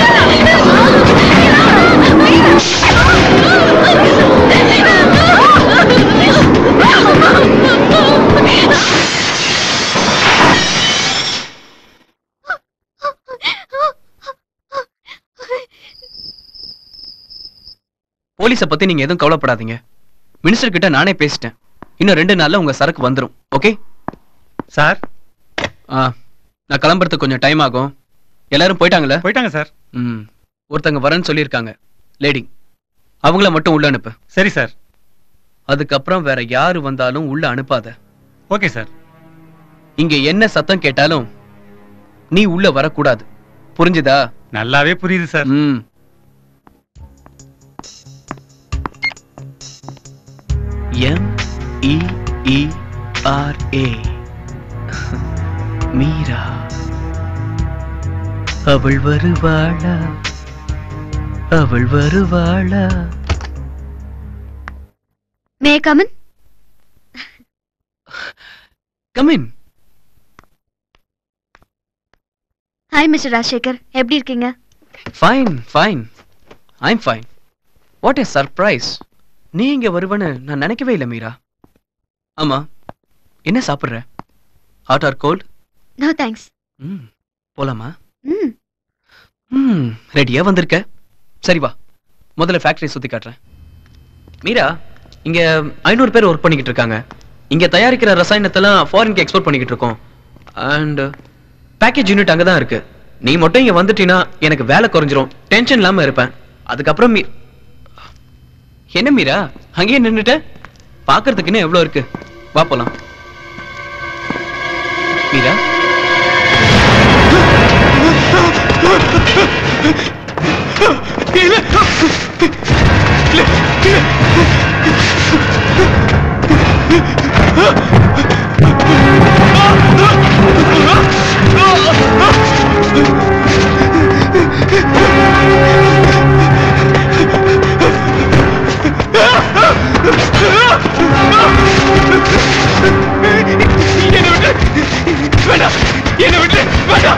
Oh! போலீஸை பத்தி நீங்க எதுவும் கவலைப்படாதீங்க. மினிஸ்டர் கிட்ட நானே பேசிட்டேன். இன்னும் ரெண்டு நாள்ல உங்க சரக்கு வந்துரும். Okay sir? நான் கிளம்புறதுக்கு கொஞ்சம் டைம் ஆகும். எல்லாரும் போயிட்டாங்களா? போயிட்டாங்க சார். ம் ஒருத்தங்க வரேன்னு சொல்லியிருக்காங்க, லேடி. அவங்கள மட்டும் உள்ள அனுப்பு. சரி சார். அதுக்கப்புறம் வேற யாரு வந்தாலும் உள்ள அனுப்பாத. Okay sir. இங்க என்ன சத்தம் கேட்டாலும் நீ உள்ள வரக்கூடாது. புரிஞ்சுதா? நல்லாவே புரியுது சார். ம் M E E R A Meera. அவள் வருவாளா, அவள் வருவாளா. May I come in? Come in. Hi mister Rajasekhar, எப்படி இருக்கீங்க? Fine fine, I am fine. What a surprise. நீ இங்க வருவன்னு நான் நினைக்கவே இல்லை மீரா. ஆமா, என்ன சாப்பிடுற? Hot or cold? No thanks. ம் போலாமா? ம் ம் ரெடியா வந்திருக்க? சரி வா, முதல்ல ஃபேக்டரி சுத்தி காட்டுறேன். மீரா, இங்க ஐநூறு பேர் ஒர்க் பண்ணிக்கிட்டு இருக்காங்க. இங்க தயாரிக்கிற ரசாயனத்தெல்லாம் ஃபாரினுக்கு எக்ஸ்போர்ட் பண்ணிக்கிட்டு இருக்கோம். அண்ட் பேக்கேஜ் யூனிட் அங்கதான் இருக்கு. நீ மட்டும் இங்க வந்துட்டீனா எனக்கு வேலை குறைஞ்சிரும், டென்ஷன் இல்லாம இருப்பேன். அதுக்கப்புறம் மீ என்ன மீரா அங்கேயே நின்னுட்ட? பாக்குறதுக்கு இன்னும் எவ்வளவு இருக்கு, வா போலாம். மீரா என்ன விட்டு வேண்டாம்.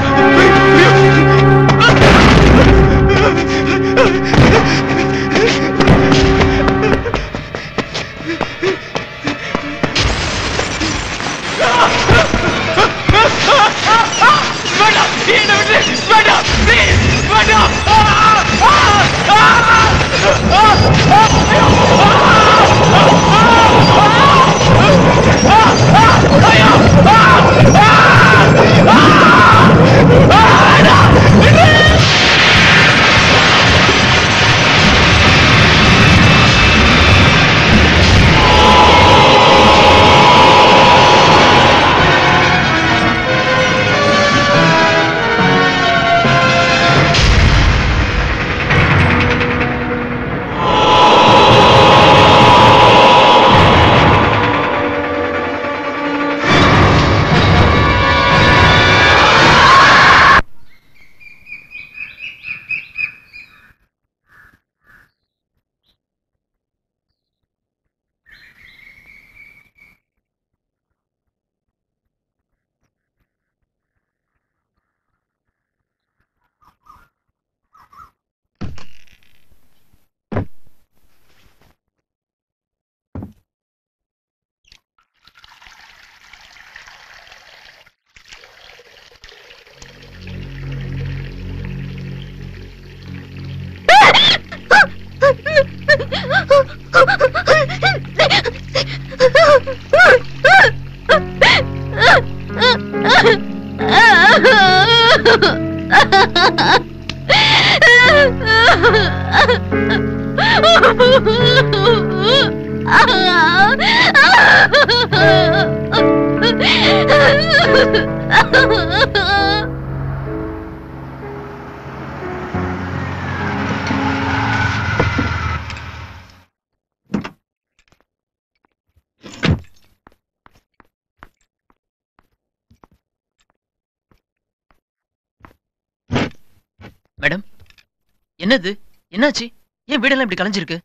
மேடம், என்னது? என்னாச்சு? ஏன் வீடெல்லாம் இப்படி கலைஞ்சிருக்கு?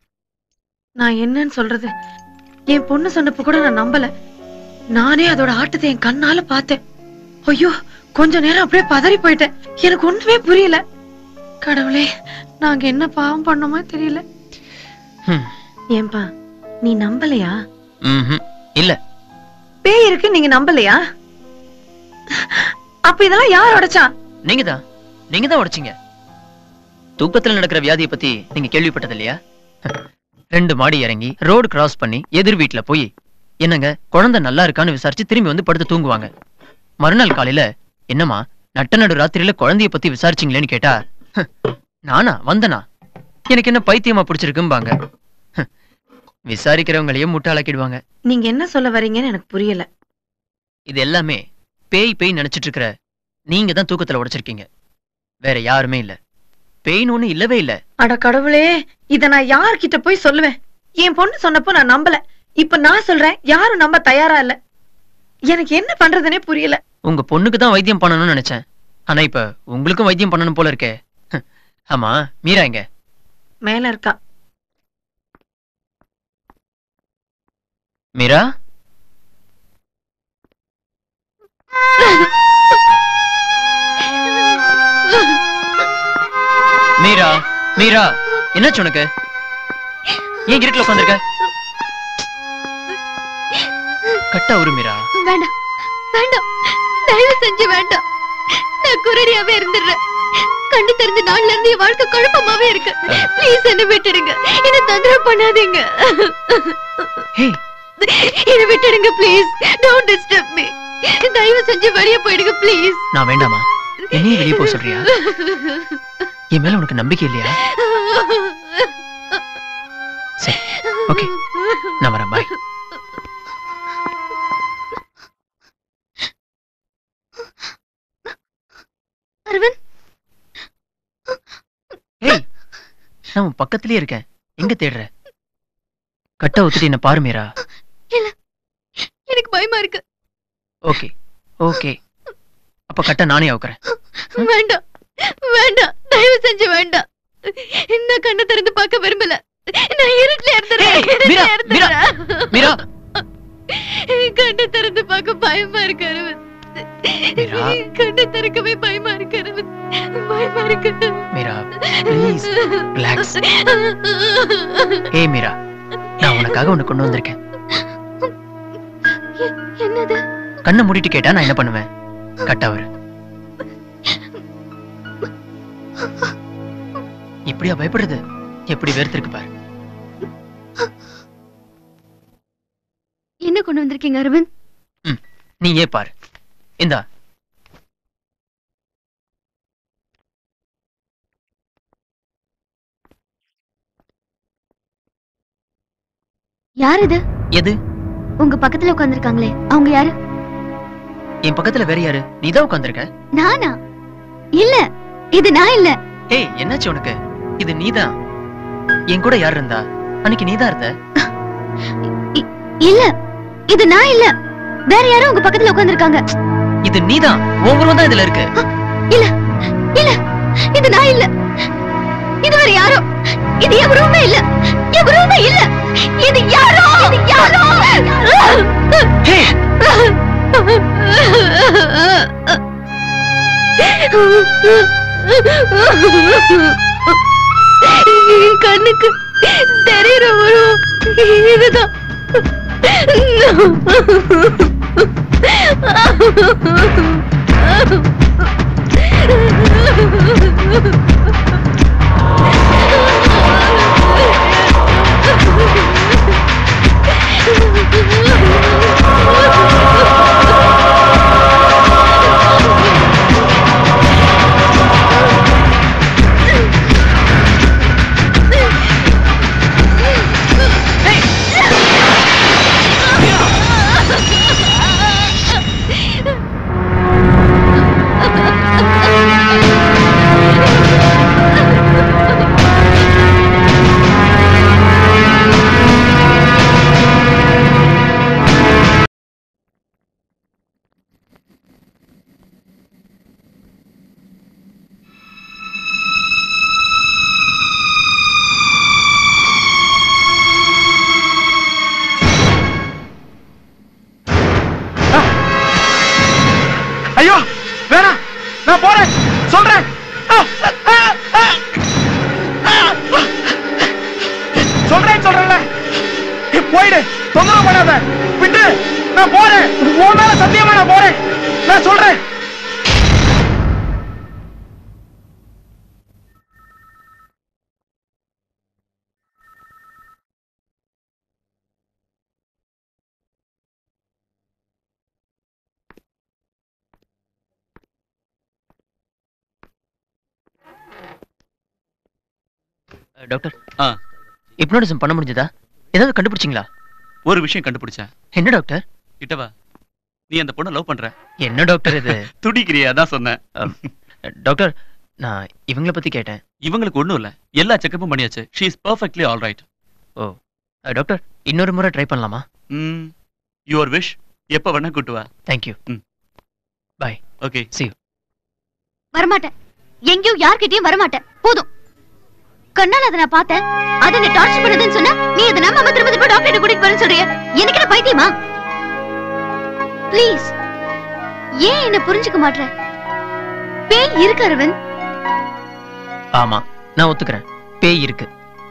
நான் என்னன்னு சொல்றது? என் பொண்ணு சொன்னப்ப கூட நான் நம்பல. நானே அதோட ஆட்டத்தை என் கண்ணால பார்த்தேன். ஐயோ, கொஞ்ச நேரம் அப்படியே பதறி போயிட்டேன். எனக்கு ஒண்ணுமே புரியல. கடவுளே, நாங்க என்ன பாவம் பண்ணோமோ தெரியல. ஏன்பா, நீ நம்பலையா? இல்ல. பேய் இருக்கு நீங்க நம்பலையா? அப்ப இதெல்லாம் யார் உடைச்சா? நீங்க தான் நீங்க தான் உடைச்சீங்க. தூக்கத்துல நடக்கிற வியாதியை பத்தி நீங்க கேள்விப்பட்டது இல்லையா? ரெண்டு மாடி இறங்கி ரோடு கிராஸ் பண்ணி எதிர் வீட்டுல போய் என்னங்க குழந்தை நல்லா இருக்கான்னு விசாரிச்சு திரும்பி வந்து படுத்து தூங்குவாங்க. மறுநாள் காலையில என்னம்மா நட்ட நடு ராத்திரியில குழந்தைய பத்தி விசாரிச்சிங்களேன்னு கேட்டா, நானா வந்தனா எனக்கு என்ன பைத்தியமா பிடிச்சிருக்கும்பாங்க. விசாரிக்கிறவங்களையும் முட்டாளாக்கிடுவாங்க. நீங்க என்ன சொல்ல வரீங்கன்னு எனக்கு புரியல. இது எல்லாமே பேய் பேய் நினைச்சிட்டு இருக்கிற நீங்க தான் தூக்கத்துல உடைச்சிருக்கீங்க, வேற யாருமே இல்ல. பேய்னு ஒண்ணு இல்லவே இல்ல. அட கடவுளே, இத நான் யார்கிட்ட போய் சொல்லுவேன்? என் பொண்ணு சொன்னப்போ நான் நம்பல, இப்ப நான் சொல்றேன் யாரும் நம்ப தயாரா இல்ல. எனக்கு என்ன பண்றதுனே புரியல. உங்க பொண்ணுக்கு தான் வைத்தியம் பண்ணணும்னு நினைச்சேன், ஆனா இப்ப உங்களுக்கும் வைத்தியம் பண்ணணும் போல இருக்கே. ஆமா, மீரா எங்க? மேல இருக்கா. மீரா, மீரா, மீரா, என்னாச்சு உனக்கு? ஏன் இருட்டுல உட்காந்துருக்க? கட்டா ஒரு மீரா. வேண்டாம் வேண்டாம், தயவு செஞ்சு வேண்டாம். நான் குரடியாவே இருந்துடுறேன். கண்டு தெரிஞ்ச நாள்ல இருந்து என் வாழ்க்கை குழப்பமாவே இருக்கு. ப்ளீஸ் என்ன விட்டுடுங்க, என்ன தொந்தரவு பண்ணாதீங்க. என்ன விட்டுடுங்க ப்ளீஸ். Don't disturb me. தயவு செஞ்சு வெளியே போயிடுங்க ப்ளீஸ். நான் வேண்டாமா? என்னையும் வெளியே போக சொல்றியா? என் மேல உனக்கு நம்பிக்கை இல்லையா? சரி, ஓகே, நான் வரேன். பாய். அரவிந்த், ஏய், நான் உன் பக்கத்திலே இருக்கேன், எங்க தேடுற? கட்ட ஒத்துட்டு என்ன பாரு மீரா. இல்ல, எனக்கு பயமா இருக்கு. ஓகே ஓகே, அப்ப கட்ட நானே அவுக்குறேன். வேண்டாம் வேண்டாம், தயவு செஞ்சு வேண்டாம். என்ன கண்ணை திறந்து பார்க்க விரும்பல. நான் இருட்டுல மீரா, மீரா, மீரா. இருந்துறேன். கண்ணை திறந்து பார்க்க பயமா இருக்கு அரவிந்த். கண்ணை திறக்கவே பயமா இருக்கு அரவிந்த். பயமா இருக்கு. Meera, please relax. ஏய் மீரா, நான் உனக்காக ஒண்ணு கொண்டு வந்திருக்கேன். என்னது? கண்ணை மூடிட்டு கேட்டா நான் என்ன பண்ணுவேன்? கட்டவர் இப்படியா பயப்படுறது? எப்படி வேர்த்திருக்கு பாரு. என்ன கொண்டு வந்திருக்கீங்க அரவிந்த்? ம், நீ ஏ பாரு. இந்தா. யார் இது? எது? உங்க பக்கத்துல உட்கார்ந்திருக்காங்களே, அவங்க யாரு? என் பக்கத்துல வேற யாரு? நீதான் உட்கார்ந்திருக்க. நானா? இல்ல, இது நான் இல்ல. ஏய், என்னாச்சு உனக்கு? இது நீதான். என் கூட யார் இருந்தா? அன்னைக்கு நீதான் இருந்த. இ- இல்ல, இது நான் இல்ல. வேற யாரும் உங்க பக்கத்துல உட்கார்ந்திருக்காங்க. இது நீதான். உன் உருவம் தான் இதுல இருக்கு. இல்ல இல்ல, இது நான் இல்ல. இது வேற யாரோ. இது என் உருவமே இல்ல. என் உருவமே இல்ல. இது யாரோ. இது யாரோ. ஹே, என் கண்ணுக்கு தெரியற உருவம் இதுதான். ஐயோ வேணாம், நான் போறேன், சொல்றேன். சொல்றேன் சொல்றேன்ல, போயிடு, தொந்தரவு பண்ணாத, விட்டு. நான் போறேன், உன் மேல சத்தியமா நான் போறேன், நான் சொல்றேன். டாக்டர், ஆ ஹிப்னோட்டிசம் பண்ண முடிஞ்சதா? ஏதாவது கண்டுபிடிச்சிங்களா? ஒரு விஷயம் கண்டுபிடிச்சேன். என்ன டாக்டர்? கிட்டவா, நீ அந்த பொண்ணை லவ் பண்ற. என்ன டாக்டர் இது? துடிக்கிறியா? அதான் சொன்னேன். டாக்டர், நான் இவங்கள பத்தி கேட்டேன். இவங்களுக்கு ஒண்ணும் இல்ல, எல்லா செக்கப்பும் பண்ணியாச்சு. She is perfectly all right. Oh doctor, இன்னொரு முறை ட்ரை பண்ணலாமா? ம், யுவர் விஷ். எப்ப வேணா கூட்டு வா. தேங்க்யூ. ம். பை. Okay, see you. வரமாட்டேன், எங்கேயும் யார்கிட்டயும் வரமாட்டேன். போதும். கண்ணால அதை நான் பார்த்தேன். அதை நீ டார்ச்சர் பண்ணதுன்னு சொன்னா நீ அதை நம்ம திரும்ப திரும்ப டாக்டர் கூட்டிட்டு போறேன்னு சொல்றிய. எனக்கு என்ன பைத்தியமா? ப்ளீஸ், ஏன் என்ன புரிஞ்சுக்க மாட்டேற? பேய் இருக்கு அரவிந்த். ஆமா, நான் ஒத்துக்கிறேன், பேய் இருக்கு.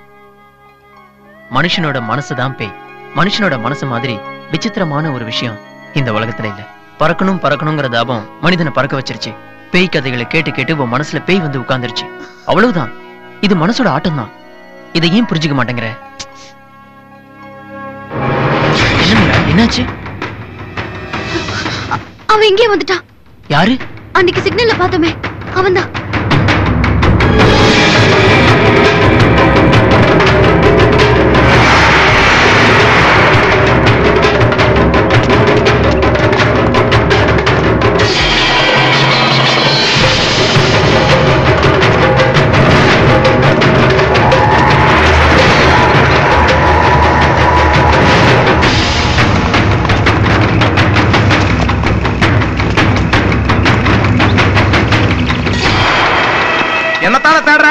மனுஷனோட மனசுதான் பேய். மனுஷனோட மனசு மாதிரி விசித்திரமான ஒரு விஷயம் இந்த உலகத்துல இல்ல. பறக்கணும் பறக்கணுங்கிற தாபம் மனிதனை பறக்க வச்சிருச்சு. பேய் கதைகளை கேட்டு கேட்டு உன் மனசுல பேய் வந்து உட்கார்ந்துருச்சு. அவ்வளவுதான். இது மனசோட ஆட்டம் தான். இதை ஏன் புரிஞ்சுக்க மாட்டேங்கிற? என்னாச்சு? அவன் இங்கே வந்துட்டான். யாரு? அன்னைக்கு சிக்னல்ல பார்த்தோமே, அவன்தான். என்னத்தால தேடுற?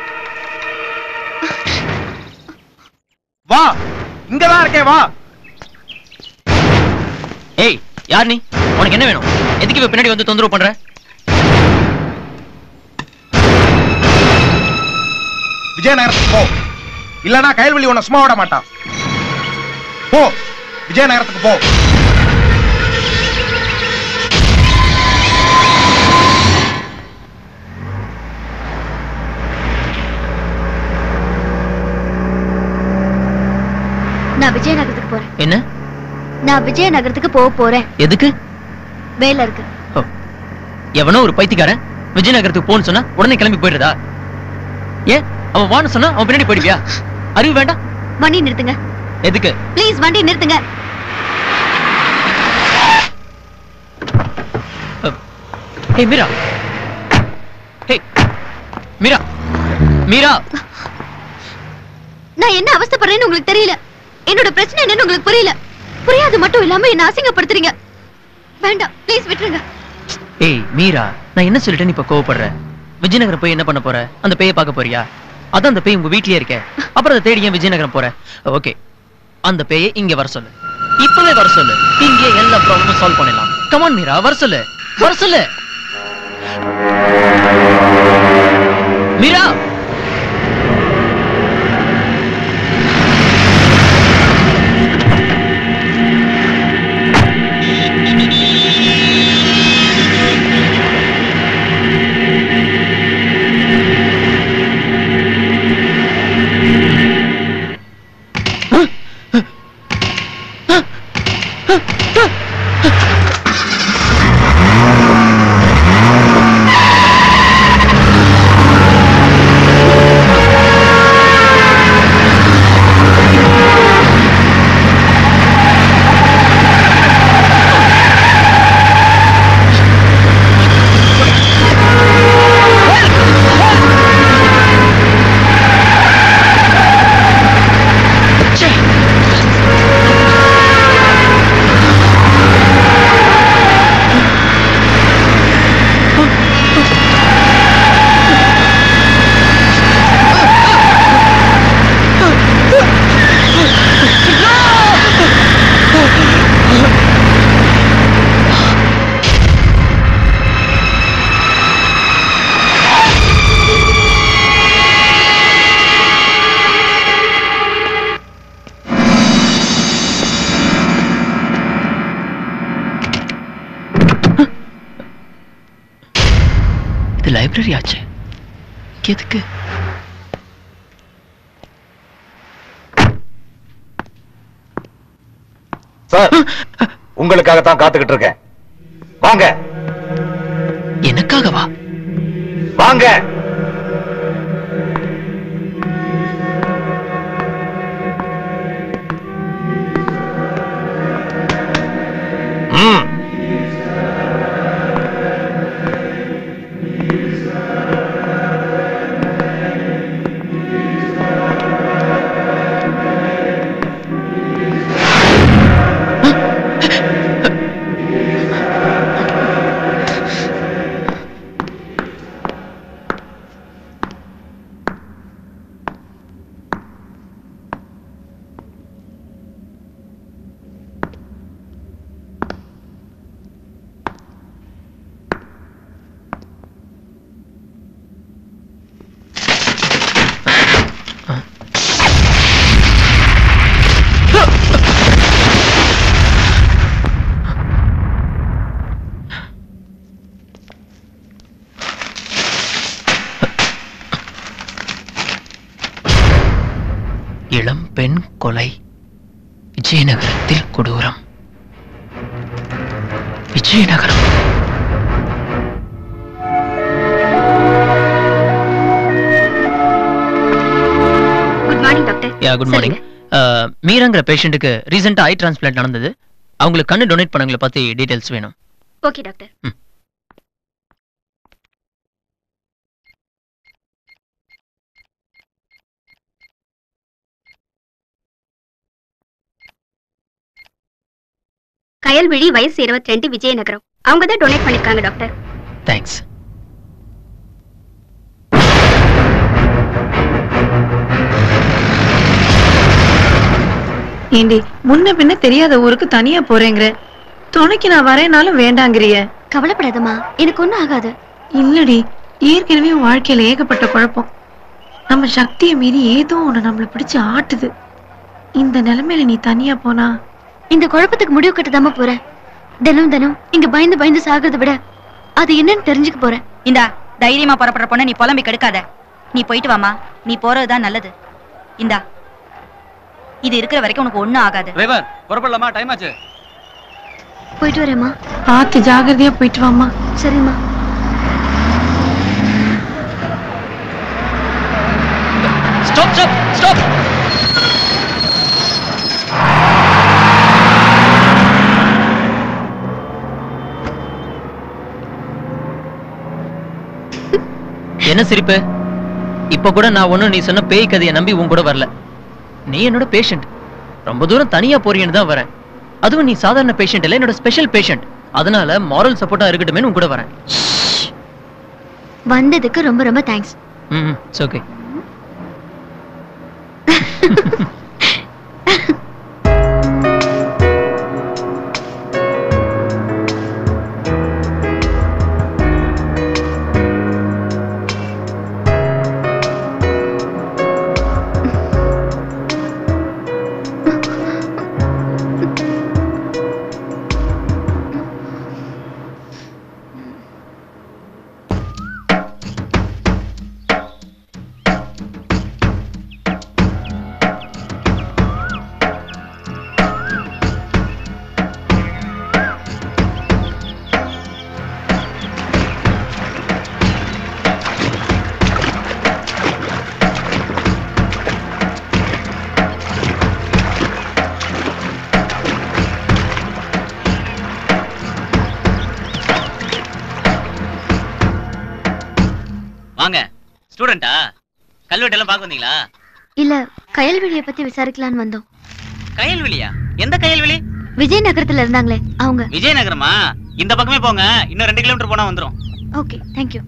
வா, இங்கதான் இருக்கே, வா. ஏய், யார் நீ? உனக்கு என்ன வேணும்? எதுக்கு இப்ப பின்னாடி வந்து தொந்தரவு பண்ற? விஜயநகரத்துக்கு போ, இல்லனா கைல்வெளி உன்னை சும்மா விட மாட்டான். போ, விஜயநகரத்துக்கு போ. நான் விஜயநகரத்துக்கு போறேன். என்ன? நான் விஜயநகரத்துக்கு போக போறேன். எதுக்கு? வேலை இருக்கு. எவனோ ஒரு பைத்தியக்காரன் விஜயநகரத்துக்கு போன்னு சொன்னா உடனே கிளம்பி போயிடுறதா? ஏ, அவன் வான்னு சொன்னா அவன் பின்னாடி போயிடுவியா? அறிவு வேண்டாம். வண்டி நிறுத்துங்க. எதுக்கு? ப்ளீஸ் வண்டி நிறுத்துங்க. ஹே மீரா, ஹே மீரா, மீரா. நான் என்ன அவஸ்தைப்படுறேன்னு உங்களுக்கு தெரியல. என்னோட பிரச்சனை என்னன்னு உங்களுக்கு புரியல. புரியாது மட்டும் இல்லாம என்ன அசிங்கப்படுத்துறீங்க. வேண்டாம், ப்ளீஸ் விட்டுருங்க. ஏய் மீரா, நான் என்ன சொல்லிட்டேன்னு இப்ப கோவப்படுற? விஜயநகரம் போய் என்ன பண்ண போற? அந்த பேயை பார்க்க போறியா? அதான் அந்த பேய் உங்க வீட்லயே இருக்க. அப்புறம் அதை தேடி ஏன் விஜயநகரம் போற? ஓகே, அந்த பேயை இங்க வர சொல்லு. இப்பவே வர சொல்லு. இங்கே எல்லா ப்ராப்ளமும் சால்வ் பண்ணிடலாம். கமான் மீரா, வர சொல்லு, வர சொல்லு. மீரா, லைப்ரரி ஆச்சு. எதுக்கு? சார், உங்களுக்காகத்தான் காத்துக்கிட்டு இருக்கேன். வாங்க. எனக்காகவா? வாங்க. இளம் பெண் கொலை, விஜயநகரத்தில் கொடூரம். Vizianagaram. Good morning doctor. Yeah good morning. மீராங்கிற பேஷண்ட்டுக்கு ரீசெண்டா ஐ டிரான்ஸ்பிளான்ட் நடந்தது. அவங்களுக்கு கண்ணு டொனேட் பண்ணவங்கள பத்தி டீடைல்ஸ் வேணும். Okay doctor. கயல்விழி, வயசு இருபத்தி ரெண்டு, விஜயநகரம். அவங்க தான் டொனேட் பண்ணிருக்காங்க டாக்டர். தேங்க்ஸ். ஏண்டி முன்ன பின்ன தெரியாத ஊருக்கு தனியா போறேங்கிற, துணைக்கு நான் வரேனாலும் வேண்டாங்கிறிய. கவலைப்படாதம்மா, எனக்கு ஒண்ணும் ஆகாது. இல்லடி, ஏற்கனவே உன் வாழ்க்கையில ஏகப்பட்ட குழப்பம். நம்ம சக்தியை மீறி ஏதோ ஒண்ணு நம்மள பிடிச்சு ஆட்டுது. இந்த நிலைமையில நீ தனியா போனா இந்த குழப்பத்துக்கு முடிவு கட்டதாம போறேன். தினம் தினம் இங்க பயந்து பயந்து சாகிறத விட அது என்னன்னு தெரிஞ்சுக்க போறேன். இந்தா தைரியமா புறப்படுற பொண்ண நீ புலம்பி கெடுக்காத. நீ போயிட்டு வாமா, நீ போறதுதான் நல்லது. இந்தா இது இருக்கிற வரைக்கும் உனக்கு ஒண்ணும் ஆகாது. டிரைவர் புறப்படலாமா? டைம் ஆச்சு. போயிட்டு வரேம்மா. பார்த்து ஜாகிரதையா போயிட்டு வாமா. சரிம்மா. Stop stop stop. என்ன சிரிப்பு? இப்ப கூட நான் ஒண்ணும் நீ சொன்ன பேய் கதையை நம்பி உன் கூட வரல. நீ என்னோட பேஷண்ட். ரொம்ப தூரம் தனியா போறீன்னு தான் வரேன். அதுவும் நீ சாதாரண பேஷண்ட் இல்ல, என்னோட ஸ்பெஷல் பேஷண்ட். அதனால மாரல் சப்போர்ட்டா இருக்கட்டுமே உன் கூட வரேன். வந்ததுக்கு ரொம்ப ரொம்ப தேங்க்ஸ். ம் இட்ஸ் ஓகே. வாங்க. ஸ்டூடெண்டா? கல்வெட்டு எல்லாம் பார்க்க வந்தீங்களா? இல்ல, கயல்விழியை பத்தி விசாரிக்கலான்னு வந்தோம். கயல்விழியா? எந்த கயல்விழி? விஜயநகரத்துல இருந்தாங்களே அவங்க. விஜயநகரமா? இந்த பக்கமே போங்க, இன்னும் ரெண்டு கிலோமீட்டர் போனா வந்துரும். Okay, thank you.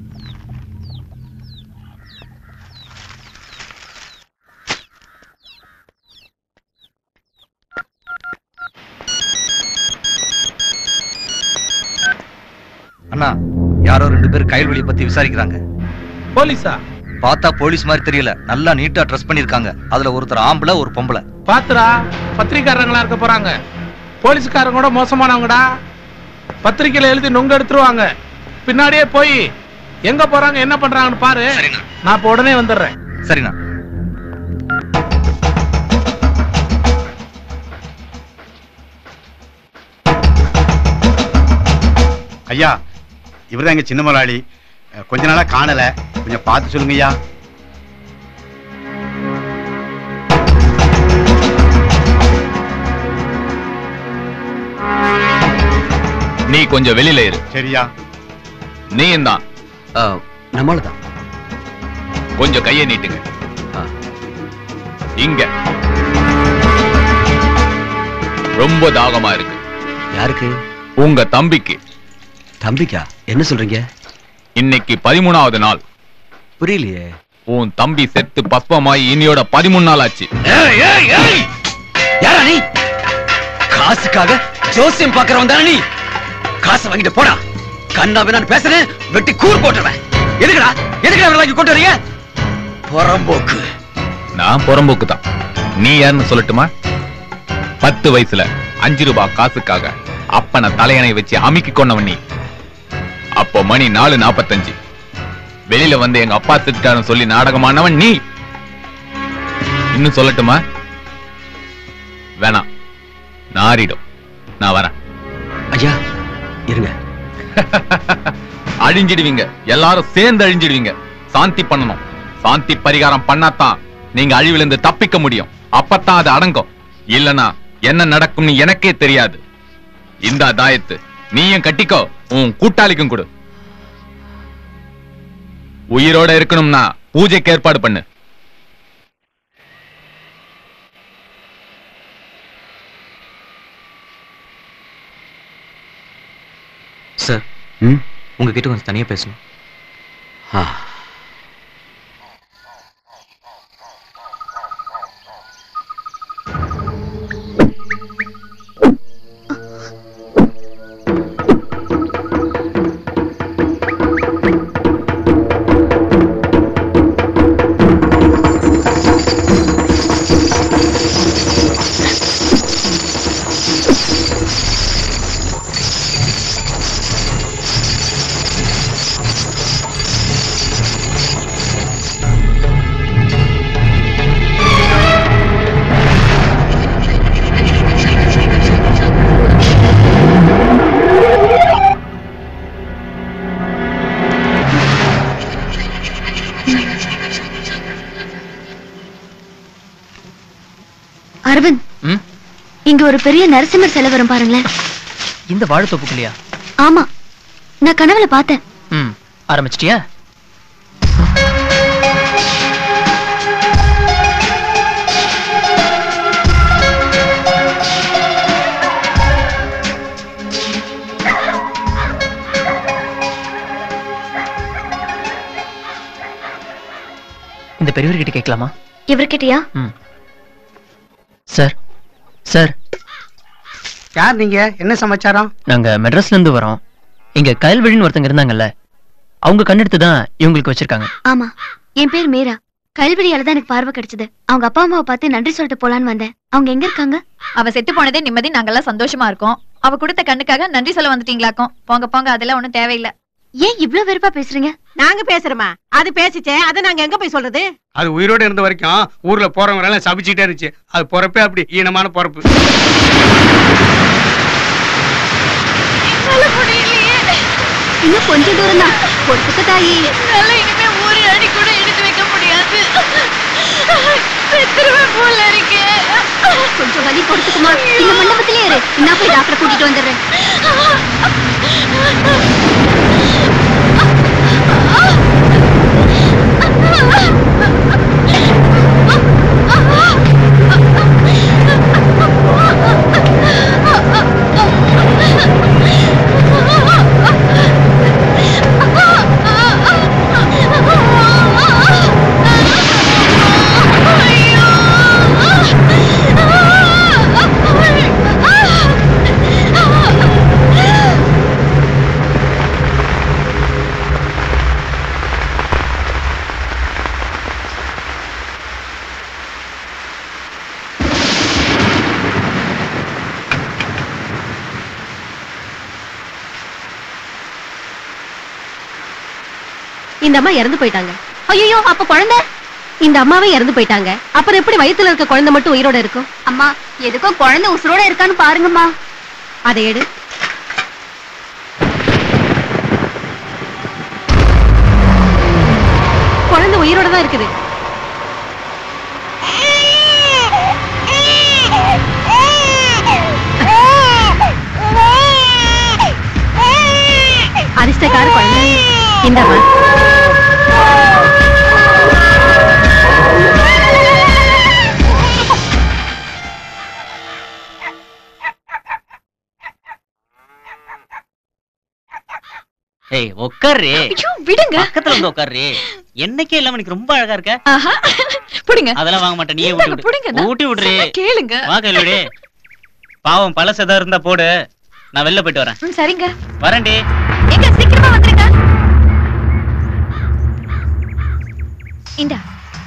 அண்ணா, யாரோ ரெண்டு பேர் கயல்வெளியை பத்தி விசாரிக்கிறாங்க. போலீஸா? பார்த்தா போலீஸ் மாதிரி தெரியல, நல்லா நீட்டா ட்ரெஸ் பண்ணிருக்காங்க. அதுல ஒருத்தர் ஆம்பளை, ஒரு பொம்பளை. பாத்துரா, பத்திரிக்காரங்களா இருக்க போறாங்க. போலீஸ்காரங்க கூட மோசமானவங்கடா. பத்திரிக்கையில எழுதி நொங்க எடுத்துருவாங்க. பின்னாடியே போய் எங்க போறாங்க என்ன பண்றாங்கன்னு பாரு. நான் இப்ப உடனே வந்துடுறேன். சரிண்ணா. ஐயா, இவர்தான் எங்க சின்ன முதலாளி. கொஞ்ச நாளா காணல, கொஞ்சம் பார்த்து சொல்லுங்க ஐயா. நீ கொஞ்சம் வெளியில இரு. சரியா? நீ தான் நம்மளதான். கொஞ்சம் கையை நீட்டுங்க. இங்க ரொம்ப தாகமா இருக்கு. யாருக்கு? உங்க தம்பிக்கு. தம்பிக்கா? என்ன சொல்றீங்க? இன்னைக்கு பதிமூணாவது நாள். புரியலையே. உன் தம்பி செத்து பஸ்பமாயி இனியோட பதிமூணு நாள் ஆச்சு. யாரா நீ? காசுக்காக ஜோசியம் பாக்குறவன் தானே நீ? காசை வாங்கிட்டு போடா. கண்ணா நான் பேசுறேன், வெட்டி கூர் போட்டுருவேன். எதுக்குடா எதுக்குடா விலைக்கு கொண்டு வரீங்க? புறம்போக்கு. நான் புறம்போக்கு தான். நீ யாருன்னு சொல்லட்டுமா? பத்து வயசுல அஞ்சு ரூபாய் காசுக்காக அப்பனை தலையணை வச்சு அமுக்கி கொண்டவன் நீ. அப்போ மணி நாலு நாப்பத்தஞ்சு. வெளியில வந்து எங்க அப்பா திட்டான்னு சொல்லி நாடகமானவன் நீ. இன்னும் சொல்லட்டுமா? வேணாம், நாரிடும். நான் வரேன். ஐயா இருங்க. அழிஞ்சிடுவீங்க, எல்லாரும் சேர்ந்து அழிஞ்சிடுவீங்க. சாந்தி பண்ணணும். சாந்தி பரிகாரம் பண்ணாதான் நீங்க அழிவிலிருந்து தப்பிக்க முடியும். அப்பத்தான் அது அடங்கும். இல்லனா என்ன நடக்கும்னு எனக்கே தெரியாது. இந்த தாயத்து நீயும் கட்டிக்கோ, உன் கூட்டாளிக்கும் கொடு. உயிரோட இருக்கணும்னா பூஜைக்கு ஏற்பாடு பண்ணு. சார், உங்ககிட்ட கொஞ்சம் தனியா பேசணும். அரவிந்த், இங்க ஒரு பெரிய நரசிம்மர் சிலை வரும் பாருங்களேன். இந்த வாழைத்தோப்புக்குள்ளையா? ஆமா, நான் கனவுல பார்த்தேன். ம், ஆரம்பிச்சிட்டியா? இந்த பெரியவர்கிட்ட கேட்கலாமா? இவர்கிட்டயா? சார் சார் யார் நீங்க? என்ன சமாச்சாரம்? நாங்க மெட்ராஸ்ல இருந்து வரோம். இங்க கயல்வழின்னு ஒருத்தங்க இருந்தாங்கல்ல, அவங்க கண்ணெடுத்து தான் இவங்களுக்கு வச்சிருக்காங்க. ஆமா, என் பேர் மீரா. கல்வெளியால தான் எனக்கு பார்வை கிடைச்சது. அவங்க அப்பா அம்மாவை பார்த்து நன்றி சொல்லிட்டு போலான்னு வந்தேன். அவங்க எங்க இருக்காங்க? அவ செத்து போனதே நிம்மதி, நாங்கெல்லாம் சந்தோஷமா இருக்கோம். அவ கொடுத்த கண்ணுக்காக நன்றி சொல்ல வந்துட்டீங்களாக்கும். போங்க போங்க, அதெல்லாம் ஒண்ணும் தேவையில்லை. ஏன் இவ்ளோ வெறுப்பா பேசுறீங்க? நாங்க பேசுறோமா? அது பேசிச்சே, அதை நாங்க எங்க போய் சொல்றது? அது உயிரோட இருந்த வரைக்கும் ஊர்ல போறவங்க எல்லாம் சபிச்சுட்டே இருந்துச்சு. அது பொறப்பே அப்படி ஈனமான பொறப்பு. இன்னும் கொஞ்சம் தூரம் தான். பொறுப்புக்கு தாயி. இனிமே ஒரு அடி கூட எடுத்து வைக்க முடியாது. போல இருக்கு. கொஞ்சம் வலி பொறுத்துக்குமா? இந்த மண்டபத்திலே இரு, நான் போய் டாக்டரை கூட்டிட்டு வந்துடுறேன். இந்த அம்மா இறந்து போயிட்டாங்க. ஐயோ, அப்ப குழந்தை? இந்த அம்மாவே இறந்து போயிட்டாங்க. அப்புறம் எப்படி வயித்துல இருக்க குழந்தை மட்டும் உயிரோட இருக்கும்? அம்மா, எதுக்கும் குழந்தை உசுரோட இருக்கான்னு பாருங்கம்மா. அதை எடு. குழந்தை உயிரோட தான் இருக்குது. அதிர்ஷ்டக்கார குழந்தை. இந்தம்மா. ஏய் உட்காரு. ஐயோ விடுங்க. பக்கத்துல வந்து உட்காரு. என்னக்கே இல்லாம எனக்கு ரொம்ப அழகா இருக்க. ஆஹா. புடிங்க. அதெல்லாம் வாங்க மாட்டேன், நீயே ஊட்டி விடு. புடிங்க. ஊட்டி விடுறே. கேளுங்க. வா கையிலடி. பாவம் பழசதா இருந்தா போடு. நான் வெளில போயிட்டு வரேன். ம் சரிங்க. வரேன்டி. எங்க சீக்கிரமா வந்துருங்க. இந்தா.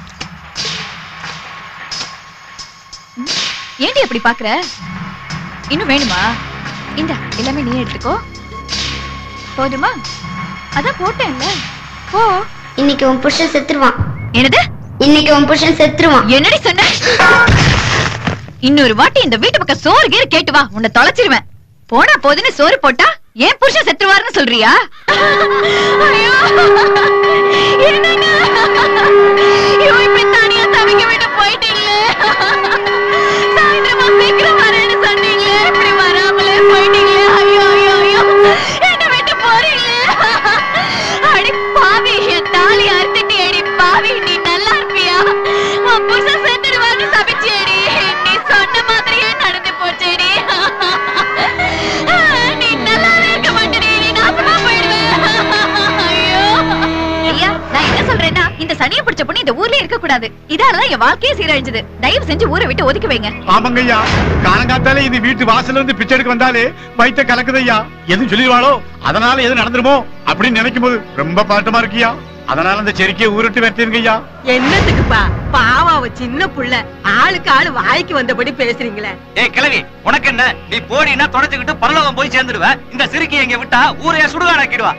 ஏண்டி அப்படி பாக்குற? இன்னும் வேணுமா? இந்தா, எல்லாமே நீ எடுத்துக்கோ. போதுமா? அதான் போட்டேன்ல. போ. இன்னைக்கு உன் புருஷன் செத்துருவான். என்னது? இன்னைக்கு உன் புருஷன் செத்துருவான். என்னடி சொன்ன? இன்னொரு வாட்டி இந்த வீட்டு பக்கம் சோறு கீறு கேட்டு வா, உன்னை தொலைச்சிருவேன். போனா போதுன்னு சோறு போட்டா ஏன் புருஷன் செத்துருவாருன்னு சொல்றியா? ஐயோ, என்னங்க ஐயோ, இப்படி தனியா தவிக்க விட்டு போயிட்டீங்களே. சாயந்தரமா சீக்கிரம் வரேன்னு சொன்னீங்களே, இப்படி வராமலே போயிட்டீங்களே. ஐயோ ஐயோ ஐயோ, என்ன விட்டு போறீங்களே. அடி பாவி, என் தாலி அறுத்துட்டு அடி பாவி, நீ நல்லா இருப்பியா? உன் புருஷன் செத்துடுவான்னு சபிச்சேடி, நீ சொன்ன மாதிரியே நடந்து போச்சேடி. நீ நல்லாவே இருக்க மாட்டேடி, நீ நாசமா போயிடுவேன். ஐயோ ஐயா, நான் என்ன சொல்றேன்னா, இந்த சனியை பிடிச்ச பொண்ணு இந்த ஊர்ல இருக்க கூடாது. இதாலதான் என் வாழ்க்கையே சீரழிஞ்சது. தயவு செஞ்சு ஊரை விட்டு ஒதுக்கி வைங்க. ஆமாங்க ஐயா, காலங்காத்தாலே இது வீட்டு வாசல்ல இருந்து பிச்சை எடுக்க வந்தாலே வயித்த கலக்குது ஐயா. எதுவும் சொல்லிடுவாளோ, அதனால எது நடந்துருமோ அப்படின்னு நினைக்கும் போது ரொம்ப பாட்டமா இருக்கியா. அதனால அந்த செருக்கியை ஊருட்டு வெட்டிருங்க ஐயா. என்னத்துக்குப்பா, பாவம் அவ சின்ன புள்ள, ஆளுக்கு ஆளு வாய்க்கு வந்தபடி பேசுறீங்களே. ஏய் கிழவி, உனக்கு என்ன? நீ போடினா தொடச்சுக்கிட்டு பரலோகம் போய் சேர்ந்துடுவ. இந்த சிறுக்கி எங்க விட்டா ஊரைய சுடுகாடாக்கிடுவா.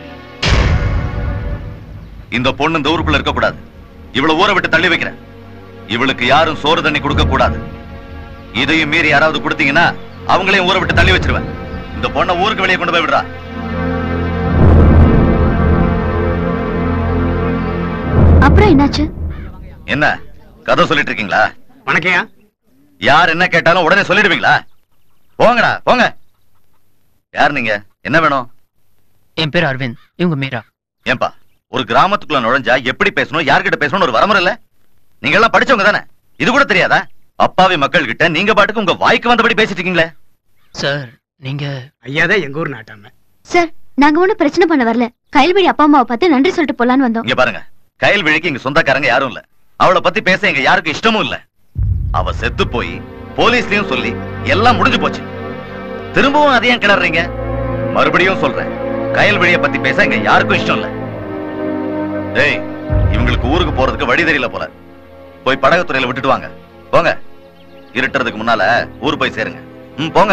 இந்த பொண்ணு இந்த ஊருக்குள்ள இருக்க கூடாது. இவ்வளவு ஊரை விட்டு தள்ளி வைக்கிறேன். இவளுக்கு யாரும் சோறு தண்ணி கொடுக்க கூடாது. இதையும் மீறி யாராவது கொடுத்தீங்கன்னா அவங்களையும் ஊரை விட்டு தள்ளி வச்சிருவேன். இந்த பொண்ணை ஊருக்கு வெளியே கொண்டு போய் விடுறா. அப்புறம் என்னாச்சு? என்ன கதை சொல்லிட்டு இருக்கீங்களா? வணக்கம்யா. யார் என்ன கேட்டாலும் உடனே சொல்லிடுவீங்களா? போங்கடா போங்க. யார் நீங்க? என்ன வேணும்? என் பேர் அரவிந்த், இவங்க மீரா. ஏன்பா, ஒரு கிராமத்துக்குள்ள நுழைஞ்சா எப்படி பேசணும், யார்கிட்ட பேசணும் ஒரு வரமுறை இல்ல? நீங்க எல்லாம் படிச்சவங்க தானே, இது கூட தெரியாதா? அப்பாவி மக்கள் கிட்ட நீங்க பாட்டுக்கு உங்க வாய்க்கு வந்தபடி பேசிட்டு இருக்கீங்களே. சார் நீங்க ஐயாதான் எங்க ஊர் நாட்டாம. சார், நாங்க ஒண்ணும் பிரச்சனை பண்ண வரல. கைல்வழி அப்பா அம்மாவை பார்த்து நன்றி சொல்லிட்டு போலான்னு வந்தோம். இங்க பாருங்க, கைல்வழிக்கு இங்க சொந்தக்காரங்க யாரும் இல்ல. அவளை பத்தி பேச எங்க யாருக்கும் இஷ்டமும் இல்ல. அவ செத்து போய் போலீஸ்லயும் சொல்லி எல்லாம் முடிஞ்சு போச்சு. திரும்பவும் அதையும் கிளறீங்க. மறுபடியும் சொல்றேன், கைல்வழியை பத்தி பேச எங்க யாருக்கும் இஷ்டம் இல்ல. டேய், இவங்களுக்கு ஊருக்கு போறதுக்கு வழி தெரியல போல. போய் படகுத்துறையில விட்டுட்டு வாங்க. போங்க, இருட்டுறதுக்கு முன்னால ஊர் போய் சேருங்க. ம், போங்க.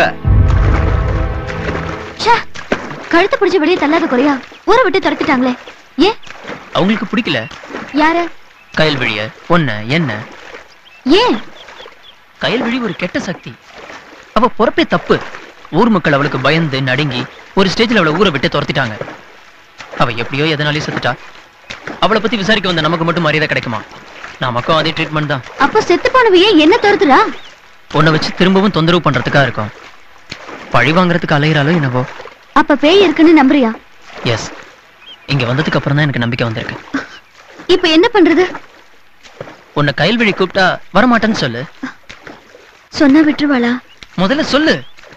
கழுத்து பிடிச்ச வெளியே தள்ளாத குறையா ஊரை விட்டு துரத்திட்டாங்களே, ஏன்? அவங்களுக்கு பிடிக்கல. யாரு? கயல்விழிய, பொண்ண, என்ன? ஏன்? கயல்விழி ஒரு கெட்ட சக்தி. அவ பொறப்பே தப்பு. ஊர் மக்கள் அவளுக்கு பயந்து நடுங்கி ஒரு ஸ்டேஜ்ல அவளை ஊரை விட்டு துரத்திட்டாங்க. அவ எப்படியோ எதனாலயும் செத்துட்டா. அவளை பத்தி விசாரிக்க வந்த நமக்கு மட்டும் மரியாதை கிடைக்குமா? நமக்கும் அதே ட்ரீட்மெண்ட் தான். அப்ப செத்து போனவையே என்ன துரத்துறா? உன்னை வச்சு திரும்பவும் தொந்தரவு பண்றதுக்கா இருக்கும். பழி வாங்குறதுக்கு அலையிறாலோ என்னவோ. அப்ப பேய் இருக்குன்னு நம்புறியா? எஸ், இங்க வந்ததுக்கு அப்புறம் தான் எனக்கு நம்பிக்கை வந்திருக்கு. இப்ப என்ன பண்றது? உன்னை கைல்வழி கூப்பிட்டா வரமாட்டேன்னு சொல்லு. சொன்னா விட்டுருவாளா? முதல்ல சொல்லு.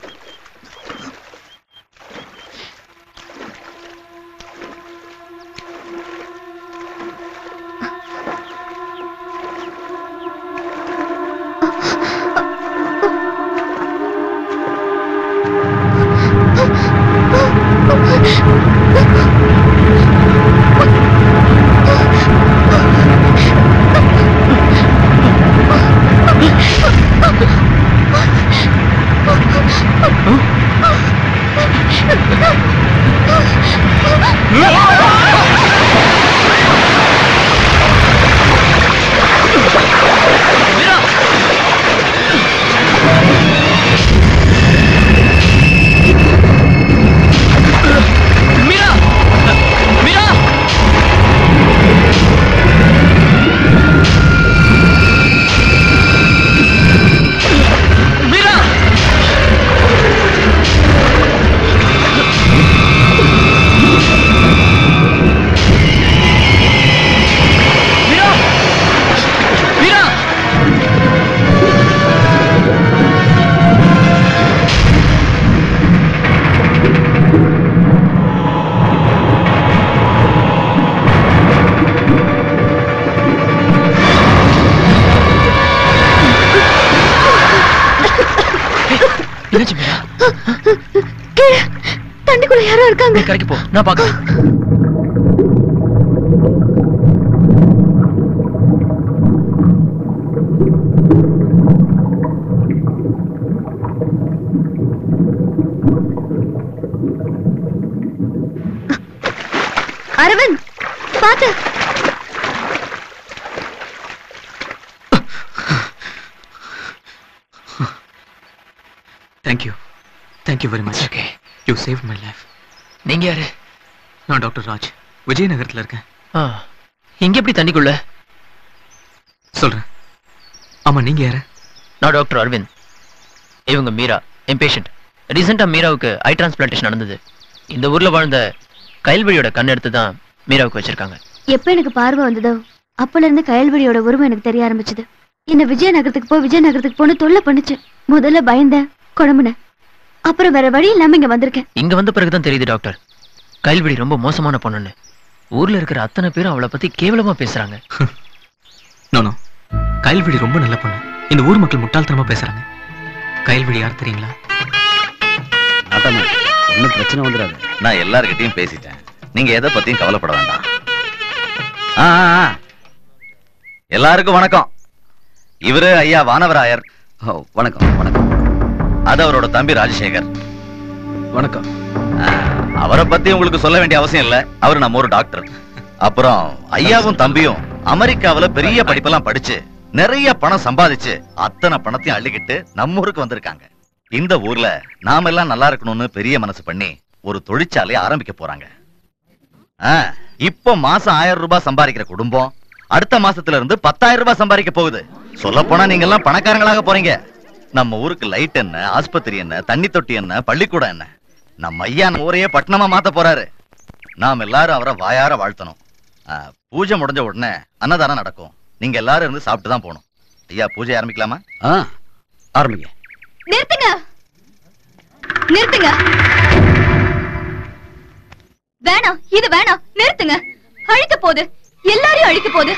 தண்ணிக்குள்ள யாரோ இருக்காங்க. கரைக்கு போ, நான் பாக்கிறேன். அரவிந்த், பாத்து. Thank you thank you very much. Okay, you save my life. நீங்க யாரு? நான் டாக்டர் ராஜ், விஜயநகரத்தில் இருக்கேன். இங்க எப்படி தண்ணிக்குள்ள? சொல்றேன். ஆமா, நீங்க யாரு? நான் டாக்டர் அரவிந்த். இவங்க மீரா, என் பேஷண்ட். ரீசெண்டா மீராவுக்கு ஐ டிரான்ஸ்பிளான்டேஷன் நடந்தது. இந்த ஊர்ல வாழ்ந்த கயல்வழியோட கண் எடுத்து தான் மீராவுக்கு வச்சிருக்காங்க. எப்ப எனக்கு பார்வை வந்ததோ அப்பல இருந்து கயல்வழியோட உருவம் எனக்கு தெரிய ஆரம்பிச்சது. என்ன விஜயநகரத்துக்கு போ விஜயநகரத்துக்கு போன்னு தொல்லை பண்ணுச்சு. முதல்ல பயந்தேன், குழம்புனேன். அப்புறம் வேற வழி இல்லாம இங்க வந்திருக்கேன். இங்க வந்த பிறகுதான் தெரியுது டாக்டர், கயல்வழி ரொம்ப மோசமான பொண்ணுன்னு. ஊர்ல இருக்கிற அத்தனை பேரும் அவளை பத்தி கேவலமா பேசுறாங்க. நோ, கயல்வழி ரொம்ப நல்ல பொண்ணு. இந்த ஊர் மக்கள் முட்டாள்தனமா பேசுறாங்க. கயல்வழி யார் தெரியுங்களா? ஒன்னும் பிரச்சனை வந்துடாது. நான் எல்லார்கிட்டயும் பேசிட்டேன். நீங்க எதை பத்தியும் கவலைப்பட வேண்டாம். ஆ, ஆ, எல்லாருக்கும் வணக்கம். இவரு ஐயா வானவராயர். வணக்கம். வணக்கம். அது அவரோட தம்பி ராஜசேகர். வணக்கம். அவரை பத்தி உங்களுக்கு சொல்ல வேண்டிய அவசியம் இல்ல. அவரு நம்ம ஒரு டாக்டர். அப்புறம் ஐயாவும் தம்பியும் அமெரிக்காவில பெரிய படிப்பெல்லாம் படிச்சு நிறைய பணம் சம்பாதிச்சு அத்தனை பணத்தையும் அள்ளிக்கிட்டு நம்ம ஊருக்கு வந்திருக்காங்க. இந்த ஊர்ல நாம எல்லாம் நல்லா இருக்கணும்னு பெரிய மனசு பண்ணி ஒரு தொழிற்சாலையை ஆரம்பிக்க போறாங்க. இப்போ மாசம் ஆயிரம் ரூபாய் சம்பாதிக்கிற குடும்பம் அடுத்த மாசத்துல இருந்து பத்தாயிரம் ரூபாய் சம்பாதிக்க போகுது. சொல்ல போனா நீங்க எல்லாம் பணக்காரங்களாக போறீங்க. நம்ம ஊருக்கு லைட் என்ன, ஆஸ்பத்திரி என்ன, தண்ணி தொட்டி என்ன, பள்ளிக்கூடம் என்ன, நம்ம ஐயா ஊரையே பட்டணமா மாத்த போறாரு. நாம் எல்லாரும் அவரை வாயார வாழ்த்தணும். பூஜை முடிஞ்ச உடனே அன்னதானம் நடக்கும். நீங்க எல்லாரும் இருந்து சாப்பிட்டு தான் போகணும். ஐயா, பூஜை ஆரம்பிக்கலாமா? ஆரம்பிங்க. நிறுத்துங்க, நிறுத்துங்க. வேணாம், இது வேணாம். நிறுத்துங்க. அழிக்க போகுது, எல்லாரையும் அழிக்க போகுது.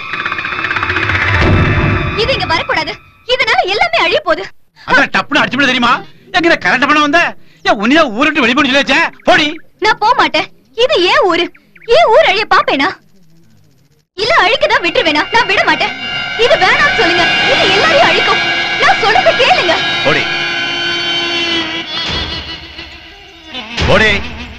இது இங்க வரக்கூடாது. இதனால எல்லாமே அழிய போகுது. அதான் டப்புனு அடிச்சு தெரியுமா? எங்க கரெக்ட் பண்ண வந்த உன்னியா ஊருட்டு வெளி பண்ணி சொல்லிச்சே. போடி. நான் போக மாட்டேன். இது ஏன் ஊரு? ஏன் ஊர் அழிய பாப்பேனா? இல்ல அழிக்கதான் விட்டுருவேனா? நான் விட மாட்டேன். இது வேணாம் சொல்லுங்க. இது எல்லாரையும் அழிக்கும். நான் சொல்றத கேளுங்க. போடி. போடி.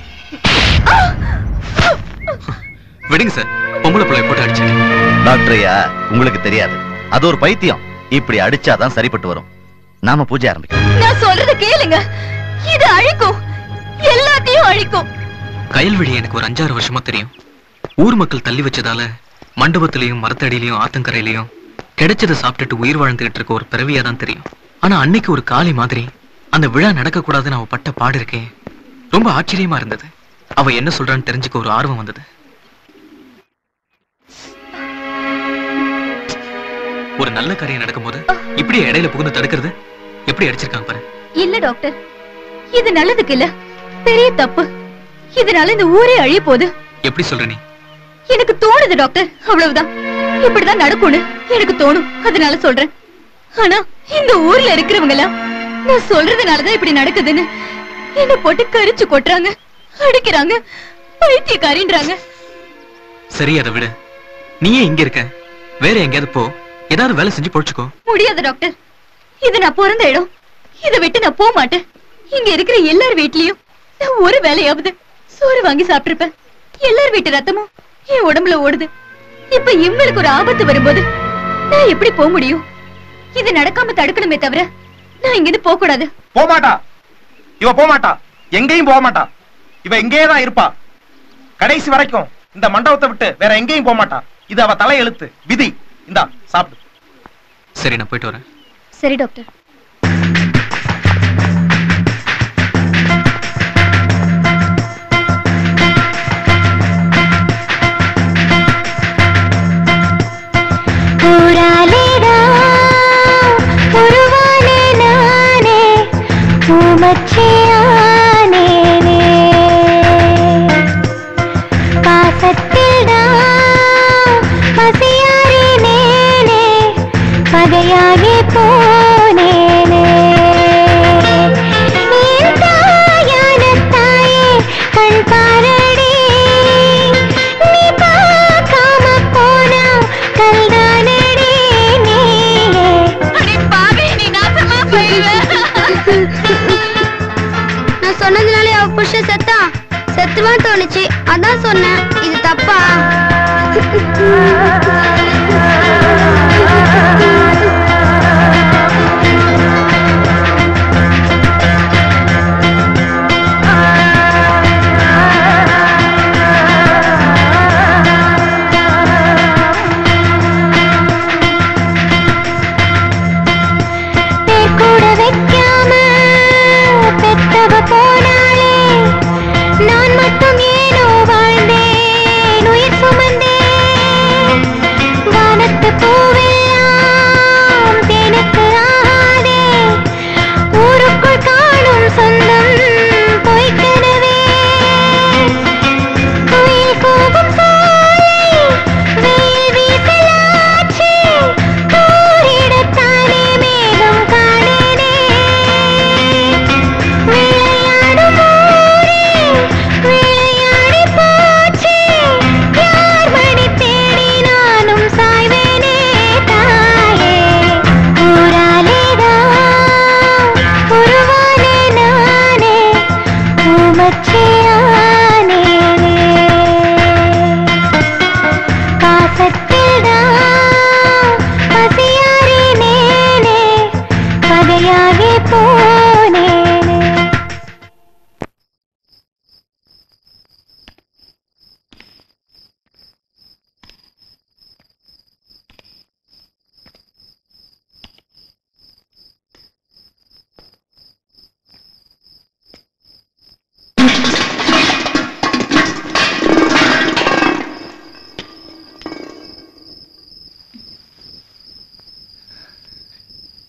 விடுங்க சார், பொம்பளை பிள்ளை போட்டு அடிச்சேன். டாக்டர் ஐயா, உங்களுக்கு தெரியாது, அது ஒரு பைத்தியம். இப்படி அடிச்சாதான் சரிப்பட்டு வரும். நாம பூஜை ஆரம்பிக்கலாம். நான் சொல்றத கேளுங்க. இது அழிக்கும், எல்லாத்தையும் அழிக்கும். கயல்வழி எனக்கு ஒரு அஞ்சாறு வருஷமா தெரியும். ஊர் மக்கள் தள்ளி வச்சதால மண்டபத்திலையும் மரத்தடியிலையும் ஆத்தங்கரையிலையும் கிடைச்சதை சாப்பிட்டுட்டு உயிர் வாழ்ந்துகிட்டு இருக்க ஒரு பிறவியா தான் தெரியும். ஆனா அன்னைக்கு ஒரு காளி மாதிரி அந்த விழா நடக்க கூடாதுன்னு அவ பட்ட பாடு இருக்கே, ரொம்ப ஆச்சரியமா இருந்தது. அவ என்ன சொல்றான்னு தெரிஞ்சுக்க ஒரு ஆர்வம் வந்தது. ஒரு நல்ல காரியம் நடக்கும் போது இப்படி இடையில புகுந்து தடுக்கிறது எப்படி அடிச்சிருக்காங்க பாரு. இல்ல டாக்டர், இது நல்லதுக்கு இல்ல, பெரிய தப்பு. இதனால இந்த ஊரே அழிய போகுது. எப்படி சொல்ற நீ? எனக்கு தோணுது டாக்டர், அவ்வளவுதான். இப்படிதான் நடக்கும்னு எனக்கு தோணும், அதனால சொல்றேன். ஆனா இந்த ஊர்ல இருக்கிறவங்க எல்லாம் நான் சொல்றதுனாலதான் இப்படி நடக்குதுன்னு என்ன போட்டு கரிச்சு கொட்டுறாங்க, அடிக்கிறாங்க, பைத்தியக்காரின்றாங்க. சரி, அதை விடு. நீயே இங்க இருக்க, வேற எங்கேயாவது போ, ஏதாவது வேலை செஞ்சு பொழைச்சுக்கோ. முடியாது டாக்டர், இது நான் பிறந்த இடம். இதை விட்டு நான் போக மாட்டேன். இங்க இருக்கிற எல்லார் வீட்லயும் நான் ஒரு வேலையாவது சோறு வாங்கி சாப்பிட்டிருப்பேன். எல்லார் வீட்டு ரத்தமும் என் உடம்புல ஓடுது. இப்ப இவங்களுக்கு ஒரு ஆபத்து வரும்போது நான் எப்படி போக முடியும்? இது நடக்காம தடுக்கணுமே தவிர நான் இங்கிருந்து போக கூடாது. போக மாட்டா, இவ போக மாட்டா, எங்கேயும் போக மாட்டா. இவ எங்கேயே தான் இருப்பா கடைசி வரைக்கும். இந்த மண்டபத்தை விட்டு வேற எங்கேயும் போக மாட்டா. இது அவ தலை எழுத்து, விதி. இந்தா சாப்பிடு. சரி, நான் போயிட்டு வரேன். சரி டாக்டர். சொன்னதுனாலே அவ புருஷன் செத்தா செத்துவான்னு தோணுச்சு, அதான் சொன்னேன். இது தப்பா?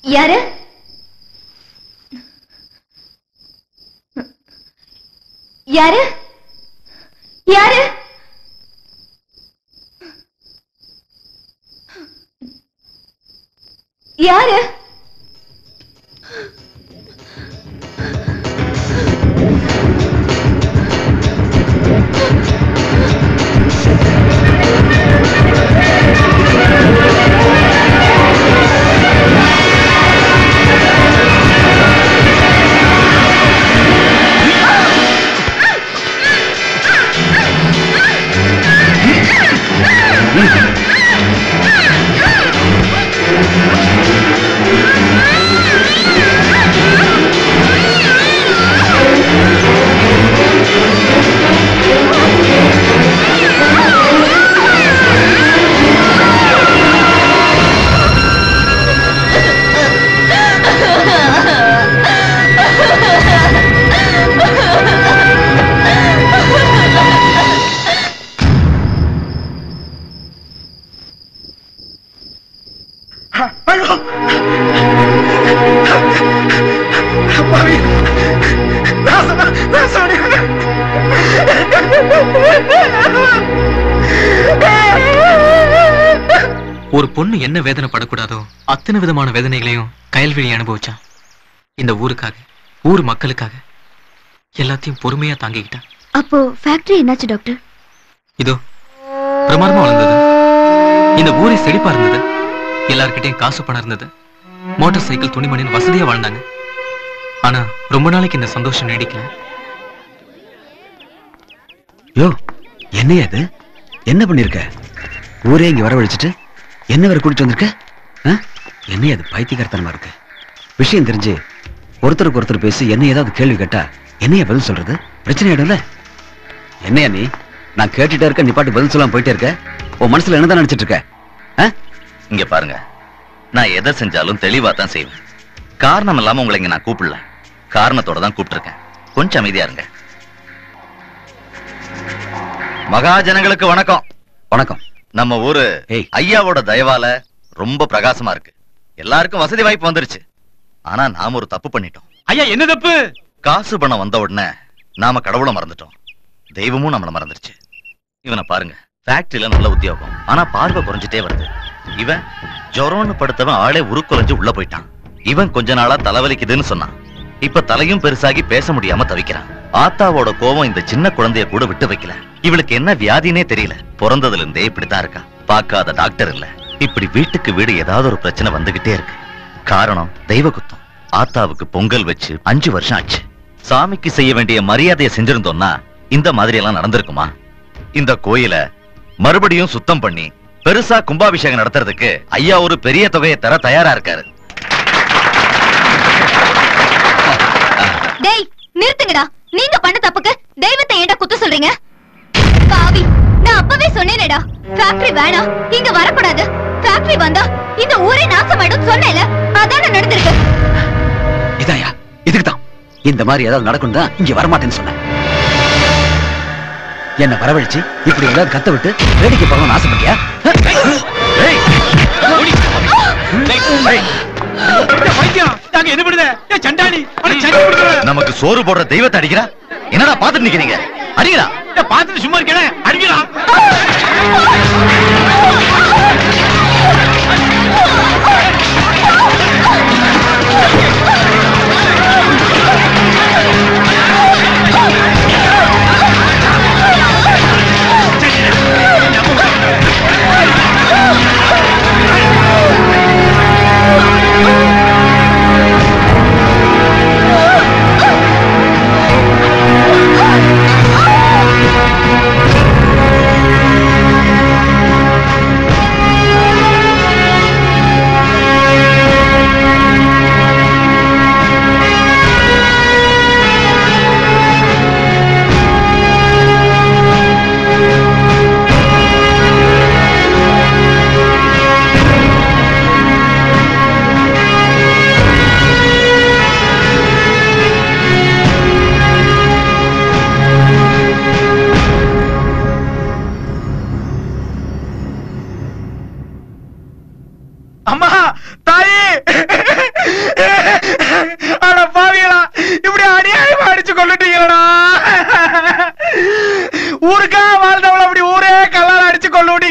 யாரு? யாரு? யாரு? யாரு? ஒரு பொண்ணு என்ன வேதனை படக்கூடாதோ அத்தனை விதமான வேதனைகளையும் கயல்விழி அனுபவிச்சான். இந்த ஊருக்காக, ஊர் மக்களுக்காக எல்லாத்தையும் பொறுமையா தாங்கிக்கிட்டான். அப்போ ஃபேக்டரி என்னாச்சு டாக்டர்? இதோ பிரமாதமா வளர்ந்தது. இந்த ஊரே செழிப்பா இருந்தது. எல்லார்கிட்டையும் காசு பணம் இருந்தது. மோட்டார் சைக்கிள், துணிமணின்னு வசதியா வாழ்ந்தாங்க. ஆனா ரொம்ப நாளைக்கு இந்த சந்தோஷம் நீடிக்கல. யோ, என்னையா அது? என்ன பண்ணிருக்க? ஊரே இங்க வரவழைச்சிட்டு என்ன வேற கூட்டிட்டு வந்திருக்க? என்னையா அது? பைத்தியக்காரத்தனமா இருக்கு. விஷயம் தெரிஞ்சு ஒருத்தருக்கு ஒருத்தர் பேசி என்ன ஏதாவது கேள்வி கேட்டா என்னையா பதில் சொல்றது? பிரச்சனை ஆயிடும்ல. என்னையா நீ? நான் கேட்டுட்டே இருக்க, நீ பாட்டு பதில் சொல்லாம போயிட்டே இருக்க. உன் மனசுல என்னதான் நினைச்சிட்டு இருக்க? இங்க பாருங்க, நான் எதை செஞ்சாலும் தெளிவா தான் செய்வேன். காரணம் இல்லாம உங்களை இங்க நான் கூப்பிடல, காரணத்தோட தான் கூப்பிட்டுருக்கேன். கொஞ்சம் அமைதியா இருங்க. மகாஜனங்களுக்கு வணக்கம். வணக்கம். நம்ம ஊரு ஐயாவோட தயவால ரொம்ப பிரகாசமா இருக்கு. எல்லாருக்கும் வசதி வாய்ப்பு வந்துருச்சு. ஆனா நாம ஒரு தப்பு பண்ணிட்டோம். ஐயா, என்ன தப்பு? காசு பணம் வந்த உடனே நாம கடவுளை மறந்துட்டோம். தெய்வமும் நம்மள மறந்துருச்சு. இவனை பாருங்க, ஃபேக்டரியில நல்ல உத்தியோகம், ஆனா பார்வை குறைஞ்சிட்டே வருது. இவன் ஜொரோன்னு படுத்தவன் ஆளே உருக்குலைஞ்சு உள்ள போயிட்டான். இவன் கொஞ்ச நாளா தலைவலிக்குதுன்னு சொன்னான். இப்ப தலையும் பெருசாகி பேச முடியாம தவிக்கிறான். ஆத்தாவோட கோபம் இந்த சின்ன குழந்தைய கூட விட்டு வைக்கல. இவளுக்கு என்ன வியாதினே தெரியல. பிறந்ததுல இருந்தே இப்படித்தான் இருக்கா. பார்க்காத டாக்டர் இல்ல. இப்படி வீட்டுக்கு வீடு ஏதாவது ஒரு பிரச்சனை வந்துகிட்டே இருக்கு. காரணம் தெய்வ குத்தம். ஆத்தாவுக்கு பொங்கல் வச்சு அஞ்சு வருஷம் ஆச்சு. சாமிக்கு செய்ய வேண்டிய மரியாதையை செஞ்சிருந்தோம்னா இந்த மாதிரி எல்லாம் நடந்திருக்குமா? இந்த கோயில மறுபடியும் சுத்தம் பண்ணி பெருசா கும்பாபிஷேகம் நடத்துறதுக்கு ஐயா ஒரு பெரிய தொகையை தர தயாரா இருக்காரு. டேய், நிறுத்துங்கடா. நீங்க பண்ண தப்புக்கு தெய்வத்தை ஏன்டா குத்த சொல்றீங்க? பாவி, நான் அப்பவே சொன்னேனேடா, ஃபேக்டரி வேணாம், இங்க வரக்கூடாது. ஃபேக்டரி வந்தா இந்த ஊரே நாசமாயிடும் சொன்னேல, அதான நடந்திருக்கு. இதாயா, இதுக்குதான் இந்த மாதிரி ஏதாவது நடக்கும் தான் இங்க வரமாட்டேன்னு சொன்னேன். என்ன வரவழைச்சு இப்படி ஏதாவது கத்த விட்டு வேடிக்கை பார்க்கணும்னு ஆசைப்பட்டியா? நமக்கு சோறு போடுற தெய்வத்தை அடிக்கிறா. என்னடா பாத்துட்டு நிக்கிறீங்க? அடிக்கிறா. பாத்துட்டு சும்மா இருக்கேன், அடிக்கிறா. Oh!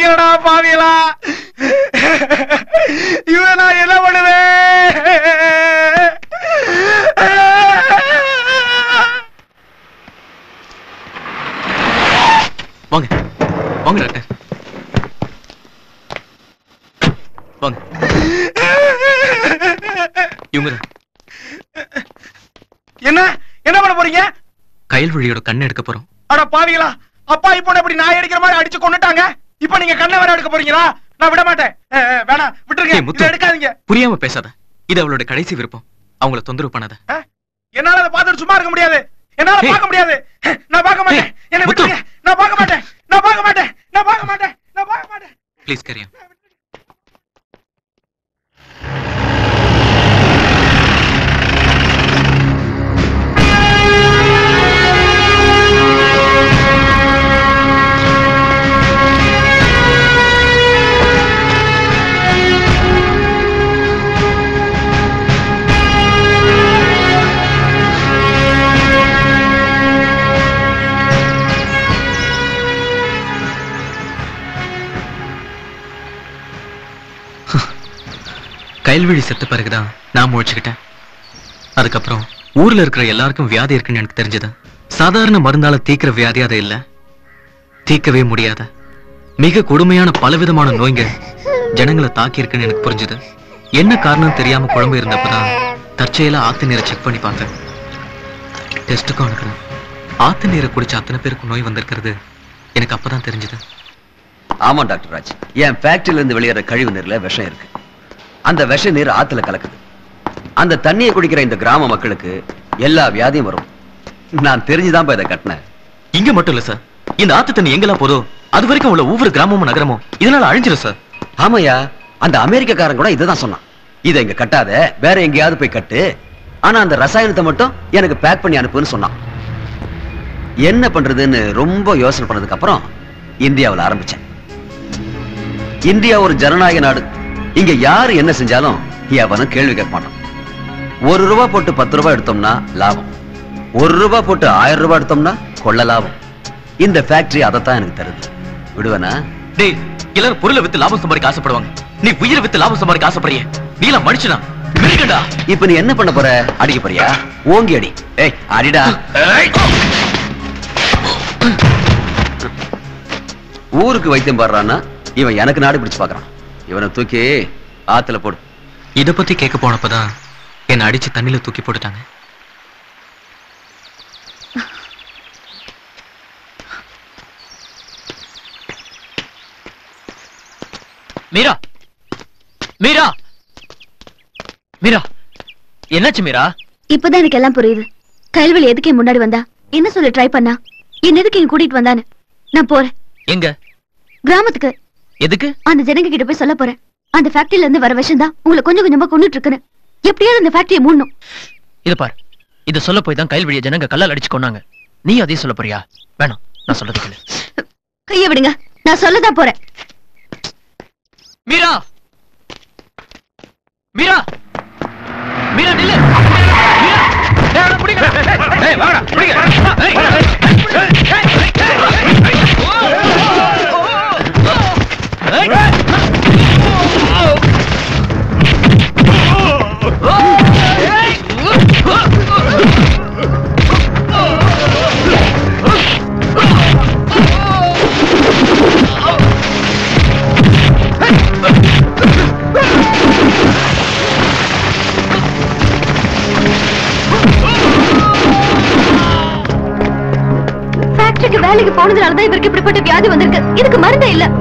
காப்பாத்துக்கடா பாவிகளா. இவன் நான் என்ன பண்ணுவேன்? வாங்க வாங்க டாக்டர் வாங்க. இவங்க என்ன என்ன பண்ண போறீங்க? கயல்விழியோட கண்ணை எடுக்க போறோம். அட பாவிகளா, அப்பா இப்போ எப்படி நாய் அடிக்கிற மாதிரி அடிச்சு கொண்டுட்டாங்க. இப்போ நீங்க கண்ணை வேற எடுக்க போறீங்களா? நான் விட மாட்டேன். வேணாம், விட்டுருங்க, இதை எடுக்காதீங்க. புரியாம பேசாத. இது அவளோட கடைசி விருப்பம். அவங்கள தொந்தரவு பண்ணாத. என்னால அதை பார்த்துட்டு சும்மா இருக்க முடியாது. என்னால பார்க்க முடியாது. நான் பார்க்க மாட்டேன். என்ன விட்டுருங்க. நான் பார்க்க மாட்டேன். நான் பார்க்க மாட்டேன். நான் பார்க்க மாட்டேன். நான் பார்க்க மாட்டேன். ப்ளீஸ் கரியா. கயல்விழி செத்த பிறகுதான் நான் முழிச்சுக்கிட்டேன். அதுக்கப்புறம் ஊர்ல இருக்கிற எல்லாருக்கும் வியாதி இருக்குன்னு எனக்கு தெரிஞ்சது. சாதாரண மருந்தால தீக்கிற வியாதி அது இல்ல, தீக்கவே முடியாத மிக கொடுமையான பலவிதமான நோய்ங்க ஜனங்களை தாக்கி இருக்குன்னு எனக்கு புரிஞ்சுது. என்ன காரணம் தெரியாம குழம்பு இருந்தப்பதான் தற்செயலா ஆத்து நீரை செக் பண்ணி பார்த்தேன். டெஸ்ட்டுக்கும் அனுப்புறேன். ஆத்து நீரை குடிச்ச அத்தனை பேருக்கு நோய் வந்திருக்கிறது எனக்கு அப்பதான் தெரிஞ்சது. ஆமா டாக்டர் ராஜ், என் ஃபேக்டரியில இருந்து வெளியேற கழிவு நீர்ல விஷம் இருக்கு. அந்த விஷ நீர் ஆத்துல கலக்குது. அந்த தண்ணியை குடிக்கிற இந்த கிராம மக்களுக்கு எல்லா வியாதியும் வரும். நான் தெரிஞ்சுதான் இதை கட்டினேன். இங்க மட்டும் இல்ல சார், இந்த ஆத்து தண்ணி எங்கெல்லாம் போதோ அது வரைக்கும் உள்ள ஒவ்வொரு கிராமமும் நகரமும் இதனால அழிஞ்சிடும் சார். ஆமையா, அந்த அமெரிக்கக்காரன் கூட இதுதான் சொன்னான். இதை இங்க கட்டாத, வேற எங்கேயாவது போய் கட்டு, ஆனா அந்த ரசாயனத்தை மட்டும் எனக்கு பேக் பண்ணி அனுப்புன்னு சொன்னான். என்ன பண்றதுன்னு ரொம்ப யோசனை பண்ணதுக்கு அப்புறம் இந்தியாவில் ஆரம்பிச்சேன். இந்தியா ஒரு ஜனநாயக நாடு. இங்க யாரு என்ன செஞ்சாலும் எவனும் கேள்வி கேட்க மாட்டான். ஒரு ரூபா போட்டு பத்து ரூபாய் எடுத்தோம்னா லாபம், ஒரு ரூபாய் போட்டு ஆயிரம் ரூபாய் எடுத்தோம்னா கொள்ள லாபம். இந்த ஃபேக்டரி அதைத்தான் எனக்கு தருது. விடுவேனா? டேய், எல்லாரும் பொருளை வித்து லாபம் சம்பாதிக்க ஆசைப்படுவாங்க. நீ உயிரை வித்து லாபம் சம்பாதிக்க ஆசைப்படுறிய. நீலாம் மனுஷனா? இப்ப நீ என்ன பண்ண போற? அடிக்க போறியா? ஓங்கி அடி. ஏய் அடிடா. ஊருக்கு வைத்தியம் பாடுறான்னா இவன் எனக்கு நாடு பிடிச்சு பாக்குறான். இவனை தூக்கி ஆத்துல போடு. இத பத்தி கேட்க போனப்பதான் என்ன அடிச்சு தண்ணில தூக்கி போட்டுட்டாங்க. மீரா, மீரா, மீரா, என்னாச்சு மீரா? இப்பதான் எனக்கு எல்லாம் புரியுது. கயல்வெளி எதுக்கு என் முன்னாடி வந்தா, என்ன சொல்லி ட்ரை பண்ணா, என்ன எதுக்கு இங்க கூட்டிட்டு வந்தான்னு. நான் போறேன். எங்க? கிராமத்துக்கு. எதுக்கு? அந்த ஜனங்க கிட்ட போய் சொல்ல போறேன். அந்த ஃபேக்டரியில இருந்து வர விஷம் தான் உங்களை கொஞ்சம் கொஞ்சமா கொண்டுட்டு இருக்குன்னு. எப்படியாவது அந்த ஃபேக்டரியை மூடணும். இது பார், இத சொல்ல போய் தான் கயல்வெளிய ஜனங்க கல்லால் அடிச்சு கொண்டாங்க. நீ அதையும் சொல்ல போறியா? வேணாம், நான் சொல்றது கேளு. கைய விடுங்க, நான் சொல்லதான் போறேன். மீரா, மீரா, மீரா நில்லு. மீரா, டேய் அவனை புடிங்க. டேய் வாடா, புடிங்க. டேய். ஃபேக்டரிக்கு வேலைக்கு போனதுனாலதான் இவருக்கு இப்படிப்பட்ட வியாதி வந்திருக்கு. இதுக்கு மருந்தே இல்ல.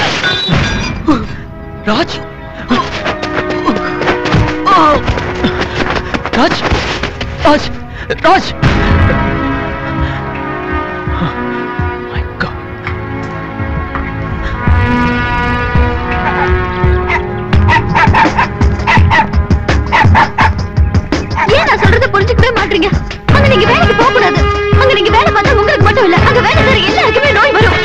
ராஜ், ராஜ் ராஜ் ராஜ் ஏன் நான் சொல்றதை புரிஞ்சுக்கவே மாட்டீங்க? அங்க நீங்க வேலைக்கு போக கூடாது. அங்க நீங்க வேலை பார்த்தா உங்களுக்கு மட்டும் இல்ல, அங்க வேலை செய்ற எல்லாருக்குமே நோய் வரும்.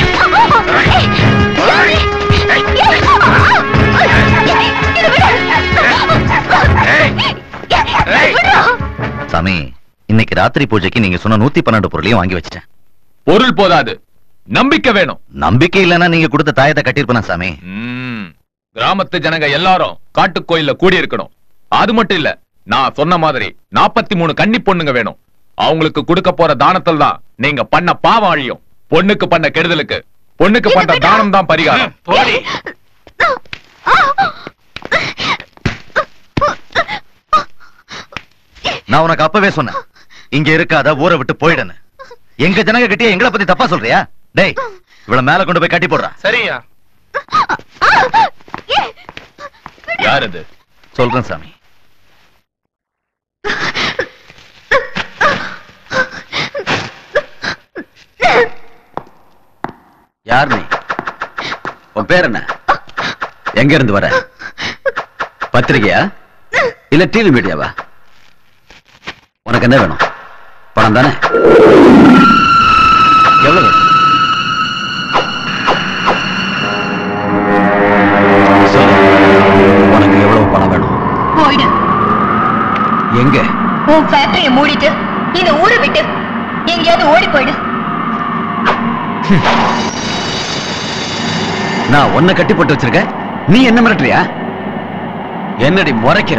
சாமி, இன்னைக்கு ராத்திரி பூஜைக்கு நீங்க சொன்ன நூத்தி பன்னெண்டு பொருளையும் வாங்கி வச்சிட்டேன். பொருள் போதாது, நம்பிக்கை வேணும். நம்பிக்கை இல்லைன்னா நீங்க கொடுத்த தாயத்தை கட்டிருப்பா சாமி. கிராமத்து ஜனங்க எல்லாரும் காட்டுக்கோயில்ல கூடி இருக்கணும். அது மட்டும் இல்ல, நான் சொன்ன மாதிரி நாற்பத்தி மூணு கன்னி பொண்ணுங்க வேணும். அவங்களுக்கு கொடுக்க போற தானத்தில் தான் நீங்க பண்ண பாவம் அழியும். பொண்ணுக்கு பண்ண கெடுதலுக்கு பொண்ணுக்கு பண்ண தானம் தான் பரிகாரம். நான் உனக்கு அப்பவே சொன்னேன், இங்க இருக்காத, ஊரை விட்டு போயிடுன்னு. எங்க ஜனங்க கிட்டே எங்களை பத்தி தப்பா சொல்றியா? டேய், இவ்வளவு மேல கொண்டு போய் கட்டி போடுறா. சரியா? யார் அது? சொல்றேன் சாமி. யார் நீ? உன் பேர் என்ன? எங்க இருந்து வர? பத்திரிகையா இல்ல டிவி மீடியாவா? உனக்கு என்ன வேணும்? பணம் தானே? எவ்வளவு? உனக்கு எவ்வளவு பணம் வேணும்? போயிடு. எங்க? உன் ஃபேக்டரியை மூடிட்டு இந்த ஊரை விட்டு எங்கேயாவது ஓடி போயிடு. நான் உன்னை கட்டி போட்டு வச்சிருக்கேன், நீ என்ன மிரட்டுறியா? என்னடி முறைக்கிற?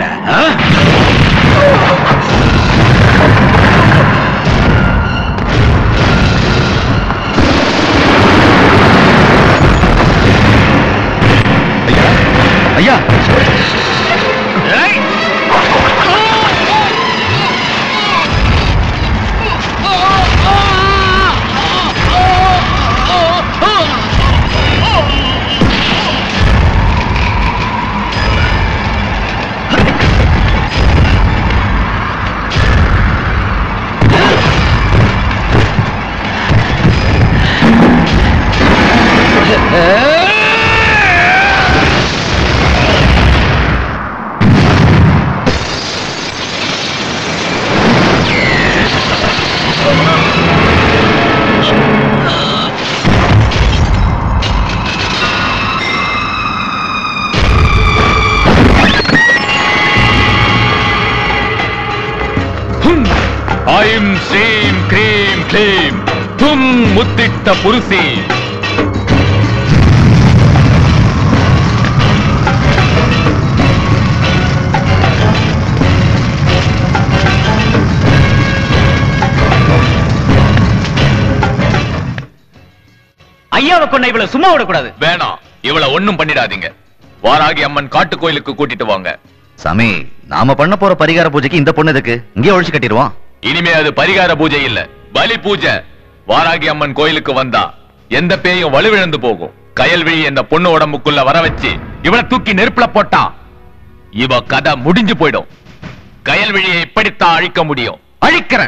ஐயா, ஐயா, ஐம் ஸ்ரீம் க்ரீம் க்ளீம் தும் முத்திட்ட புருஷி. ஐயாவை கொண்ட இவளை சும்மா விடக்கூடாது. வேணாம், இவளை ஒண்ணும் பண்ணிடாதீங்க. வாராகி அம்மன் காட்டு கோயிலுக்கு கூட்டிட்டு வாங்க. சாமி, நாம பண்ண போற பரிகார பூஜைக்கு இந்த பொண்ணு எதுக்கு? இங்கே ஒழிச்சு கட்டிடுவோம். இனிமே அது பரிகார பூஜை இல்ல, பலி பூஜை. வாராகி அம்மன் கோயிலுக்கு வந்தா எந்த பேயும் வலுவிழந்து போகும். கயல்விழி இந்த பொண்ணு உடம்புக்குள்ள வர வச்சு இவளை தூக்கி நெருப்புல போட்டா இவ கதை முடிஞ்சு போயிடும். கயல்விழியை இப்படித்தான் அழிக்க முடியும். அழிக்கிறேன்.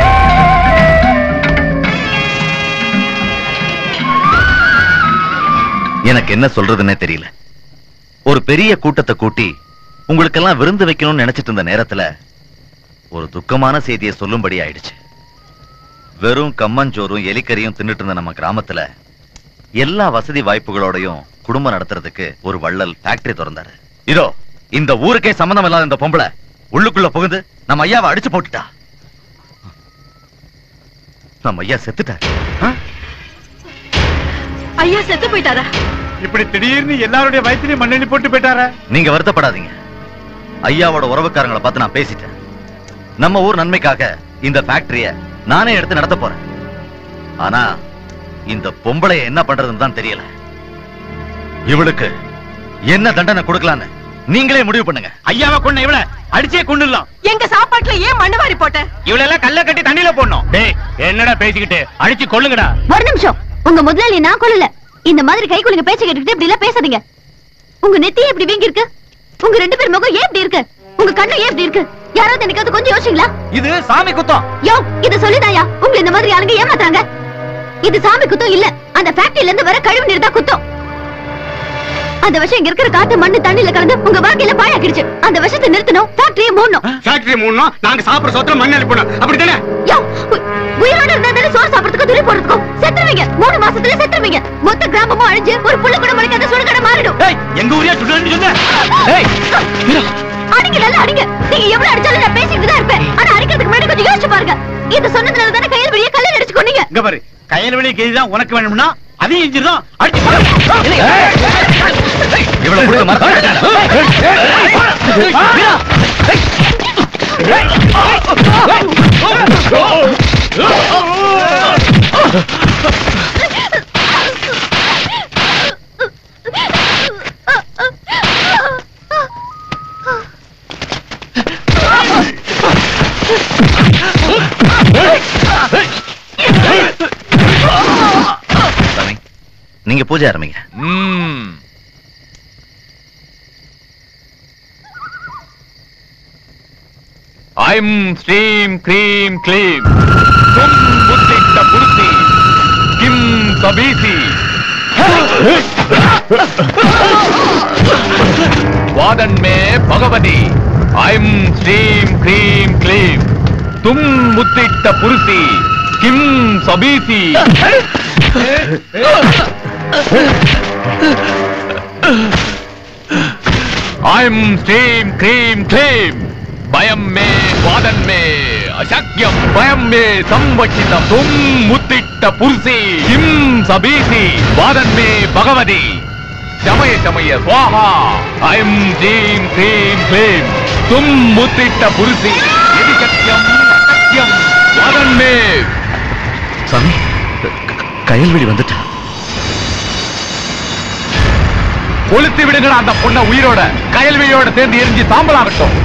எனக்கு என்ன சொல்றதுன்னே தெரியல. ஒரு பெரிய கூட்டத்தை கூட்டி உங்களுக்கெல்லாம் விருந்து வைக்கணும்னு நினைச்சிட்டு இருந்த நேரத்துல ஒரு துக்கமான செய்தியை சொல்லும்படி ஆயிடுச்சு. வெறும் கம்மஞ்சோறும் எலிக்கறியும் தின்னுட்டு இருந்த நம்ம கிராமத்துல எல்லா வசதி வாய்ப்புகளோடையும் குடும்பம் நடத்துறதுக்கு ஒரு வள்ளல் ஃபேக்டரி திறந்தாரு. இதோ இந்த ஊருக்கே சம்பந்தம் இல்லாத இந்த பொம்பளை உள்ளுக்குள்ள புகுந்து நம்ம ஐயாவை அடிச்சு போட்டுட்டா. நம்ம ஐயா செத்துட்டார். ஐயா செத்து போயிட்டாரா? இப்படி திடீர்னு எல்லாருடைய வயிற்றிலையும் மண்ணெண்ணி போட்டு போயிட்டாரா? நீங்க வருத்தப்படாதீங்க. ஐயாவோட உறவுக்காரங்களை பார்த்து நான் பேசிட்டேன். நம்ம ஊர் நன்மைக்காக இந்த ஃபேக்டரிய நானே எடுத்து நடத்த போறேன். ஆனா இந்த பொம்பளை என்ன பண்றதுன்னு தான் தெரியல. இவளுக்கு என்ன தண்டனை கொடுக்கலான்னு நீங்களே முடிவு பண்ணுங்க. ஐயாவை கொண்ட இவள அடிச்சே கொண்டுலாம். எங்க சாப்பாட்டுல ஏன் மண்ணு வாரி போட்ட? இவளெல்லாம் கல்ல கட்டி தண்ணியில போடணும். டேய், என்னடா பேசிக்கிட்டு அடிச்சு கொள்ளுங்கடா. ஒரு நிமிஷம், உங்க முதலாளி நான் கொள்ளல. இந்த மாதிரி கை குலுங்க பேச்சு கேட்டுக்கிட்டு இப்படி எல்லாம் பேசாதீங்க. உங்க நெத்தி எப்படி வீங்கி இருக்கு? உங்க ரெண்டு பேர் முகம் ஏன் இப்படி இருக்கு? உங்க கண்ணு ஏன் இப்படி இருக்கு? யாராவது எனக்கு கொஞ்சம் யோசிங்களா? இது சாமி குத்தம். யோ, இது சொல்லிதாயா உங்களை இந்த மாதிரி ஆளுங்க ஏமாத்துறாங்க? இது சாமி குத்தம் இல்ல, அந்த ஃபேக்டரியில இருந்து வர கழிவு நீர் தான் குத்தம். அந்த விஷம் இங்க இருக்கிற காத்து மண்ணு தண்ணில கலந்து உங்க வாழ்க்கையில பாழாக்கிடுச்சு. அந்த விஷத்தை நிறுத்தணும், ஃபேக்டரியை மூடணும். ஃபேக்டரி மூடணும், நாங்க சாப்பிடுற சோத்துல மண் அனுப்பணும், அப்படித்தானே? யோ, உயிரோட இருந்தா தானே சோறு சாப்பிடுறதுக்கும் துணி போடுறதுக்கும். செத்துருவீங்க, மூணு மாசத்துல செத்துருவீங்க. மொத்த கிராமமும் அழிஞ்சு ஒரு புள்ள கூட முளைக்காத சுடுகாட மாறிடும். எங்க ஊரே சுடுகாடுன்னு சொன்ன. அடிங்க, நல்லா அடிங்க. நீங்க எவ்வளவு அடிச்சாலும் நான் பேசிட்டு தான் இருப்பேன். ஆனா அடிக்கிறதுக்கு முன்னாடி கொஞ்சம் யோசிச்சு பாருங்க. இது சொன்னதுனால தானே கையில் வெளியே கல்லில் அடிச்சு கொண்டீங்க. இங்க பாரு, கையில் வெளியே கேள்விதான் உனக்கு வேணும்னா அதையும் இஞ்சிருதான் அடிச்சு நீங்க பூஜை ஆரம்பிங்க. ஐம் ஸ்ரீம் க்ரீம் க்ளீம் தும் புத்திட்ட புருஷி கிம் கபீசி வாதன் மே பகவதி. ஐம் ஸ்ரீம் க்ரீம் க்ளீம் தும் புத்திட்ட புருஷி கிம் சபீசி. ஐம் ஸ்ரீம் க்ரீம் க்ளீம் பயம் மே வாதன் மே அசக்யம் பயம் மே சம்பட்சிதம் தும் முத்திட்ட புருஷி கிம் சபீசி வாதன் மே பகவதி சமய சமய சுவாஹா. ஐம் ஸ்ரீம் க்ரீம் க்ளீம் தும் முத்திட்ட புருஷி எதி சக்யம் சக்யம் வாதன் மே. சாமி, கயல்வெளி வந்துட்டா. கொளுத்து விடுங்க அந்த பொண்ண உயிரோட. கயல்வெளியோட சேர்ந்து எரிஞ்சு சாம்பலாகட்டும்.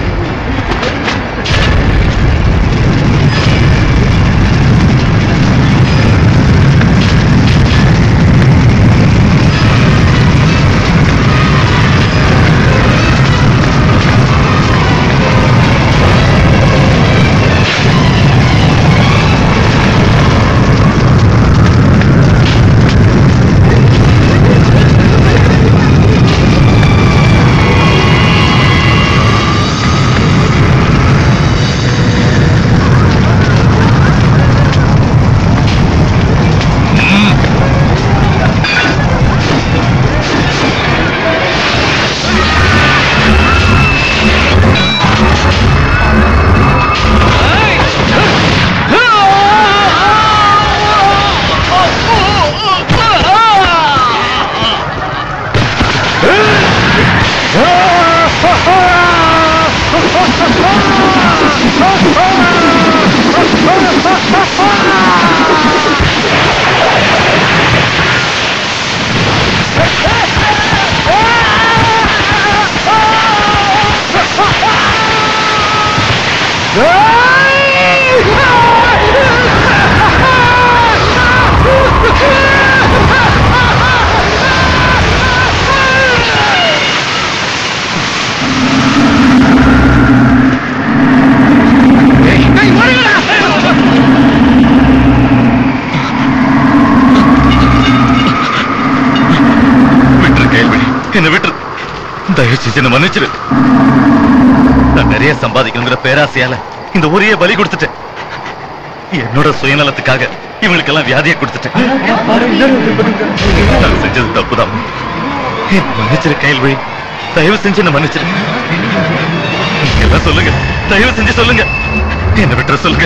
மன்னிச்சிரு. நான் நிறைய சம்பாதிக்கணுங்கிற பேராசையால இந்த ஊரையே பலி கொடுத்துட்டேன். என்னோட சுயநலத்துக்காக இவங்களுக்கெல்லாம் வியாதியை கொடுத்துட்டேன். நான் செஞ்சது தப்புதான். மன்னிச்சிரு கைல்வழி, தயவு செஞ்சு என்ன மன்னிச்சிரு. எல்லாம் சொல்லுங்க, தயவு செஞ்சு சொல்லுங்க, என்ன விட்டுற சொல்லுங்க.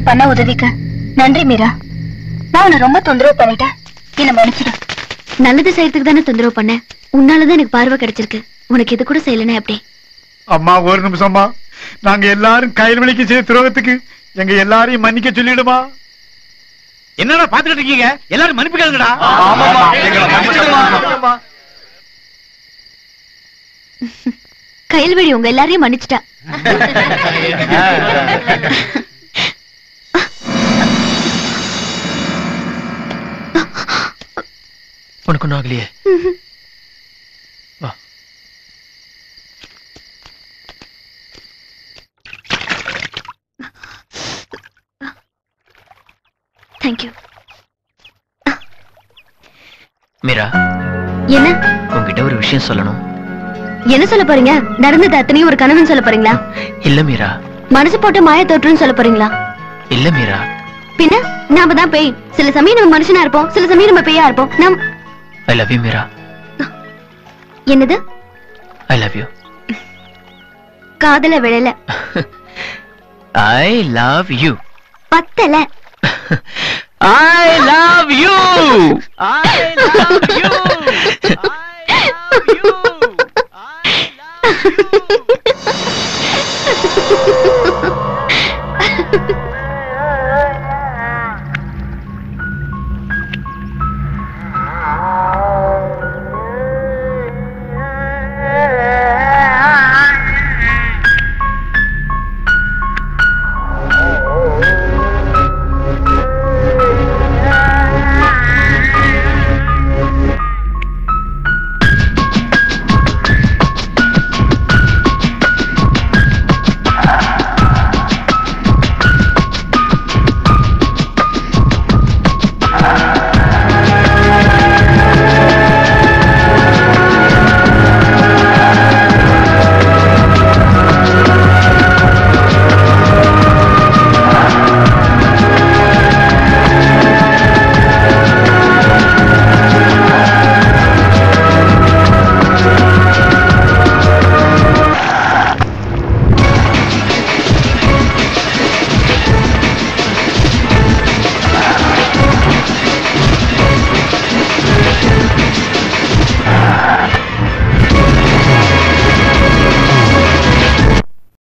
பண்ண உதவிக்கு நன்றி மீரா. நான் உன்னை ரொம்ப தொந்தரவு பண்ணிட்டேன், என்ன மன்னிச்சிடு. நல்லது செய்யறதுக்கு தானே தொந்தரவு பண்ணேன். உன்னாலதான் எனக்கு பார்வை கிடைச்சிருக்கு. உனக்கு இது கூட செய்யலனே அப்படி. அம்மா ஒரு நிமிஷம்மா, நாங்க எல்லாரும் கையில் வலிக்கு செய்த துரோகத்துக்கு எங்க எல்லாரையும் மன்னிக்க சொல்லிடுமா? என்னடா பாத்துக்கிட்டு இருக்கீங்க? எல்லாரும் மன்னிப்பு கேளுங்கடா. கையல்வெளி உங்க எல்லாரையும் மன்னிச்சிட்டா. உனக்கு ஒன்றும் ஆகலையே? வா. தேங்க்யூ. மீரா, என்ன? உங்ககிட்ட ஒரு விஷயம் சொல்லணும். என்ன சொல்ல போறீங்க? நடந்தது அத்தனையும் ஒரு கனவுன்னு சொல்ல போறீங்களா? இல்ல மீரா. மனசு போட்டு மாய தோற்றுன்னு சொல்ல போறீங்களா? இல்ல மீரா. பின்ன நாம தான் பேய். சில சமயம் நம்ம மனுஷனா இருப்போம், சில சமயம் நம்ம பேயா இருப்போம். நம் ஐ லவ் யூ மீரா. என்னது? I love you. காதல விழல. I love you. பத்தல. I love you. I love you.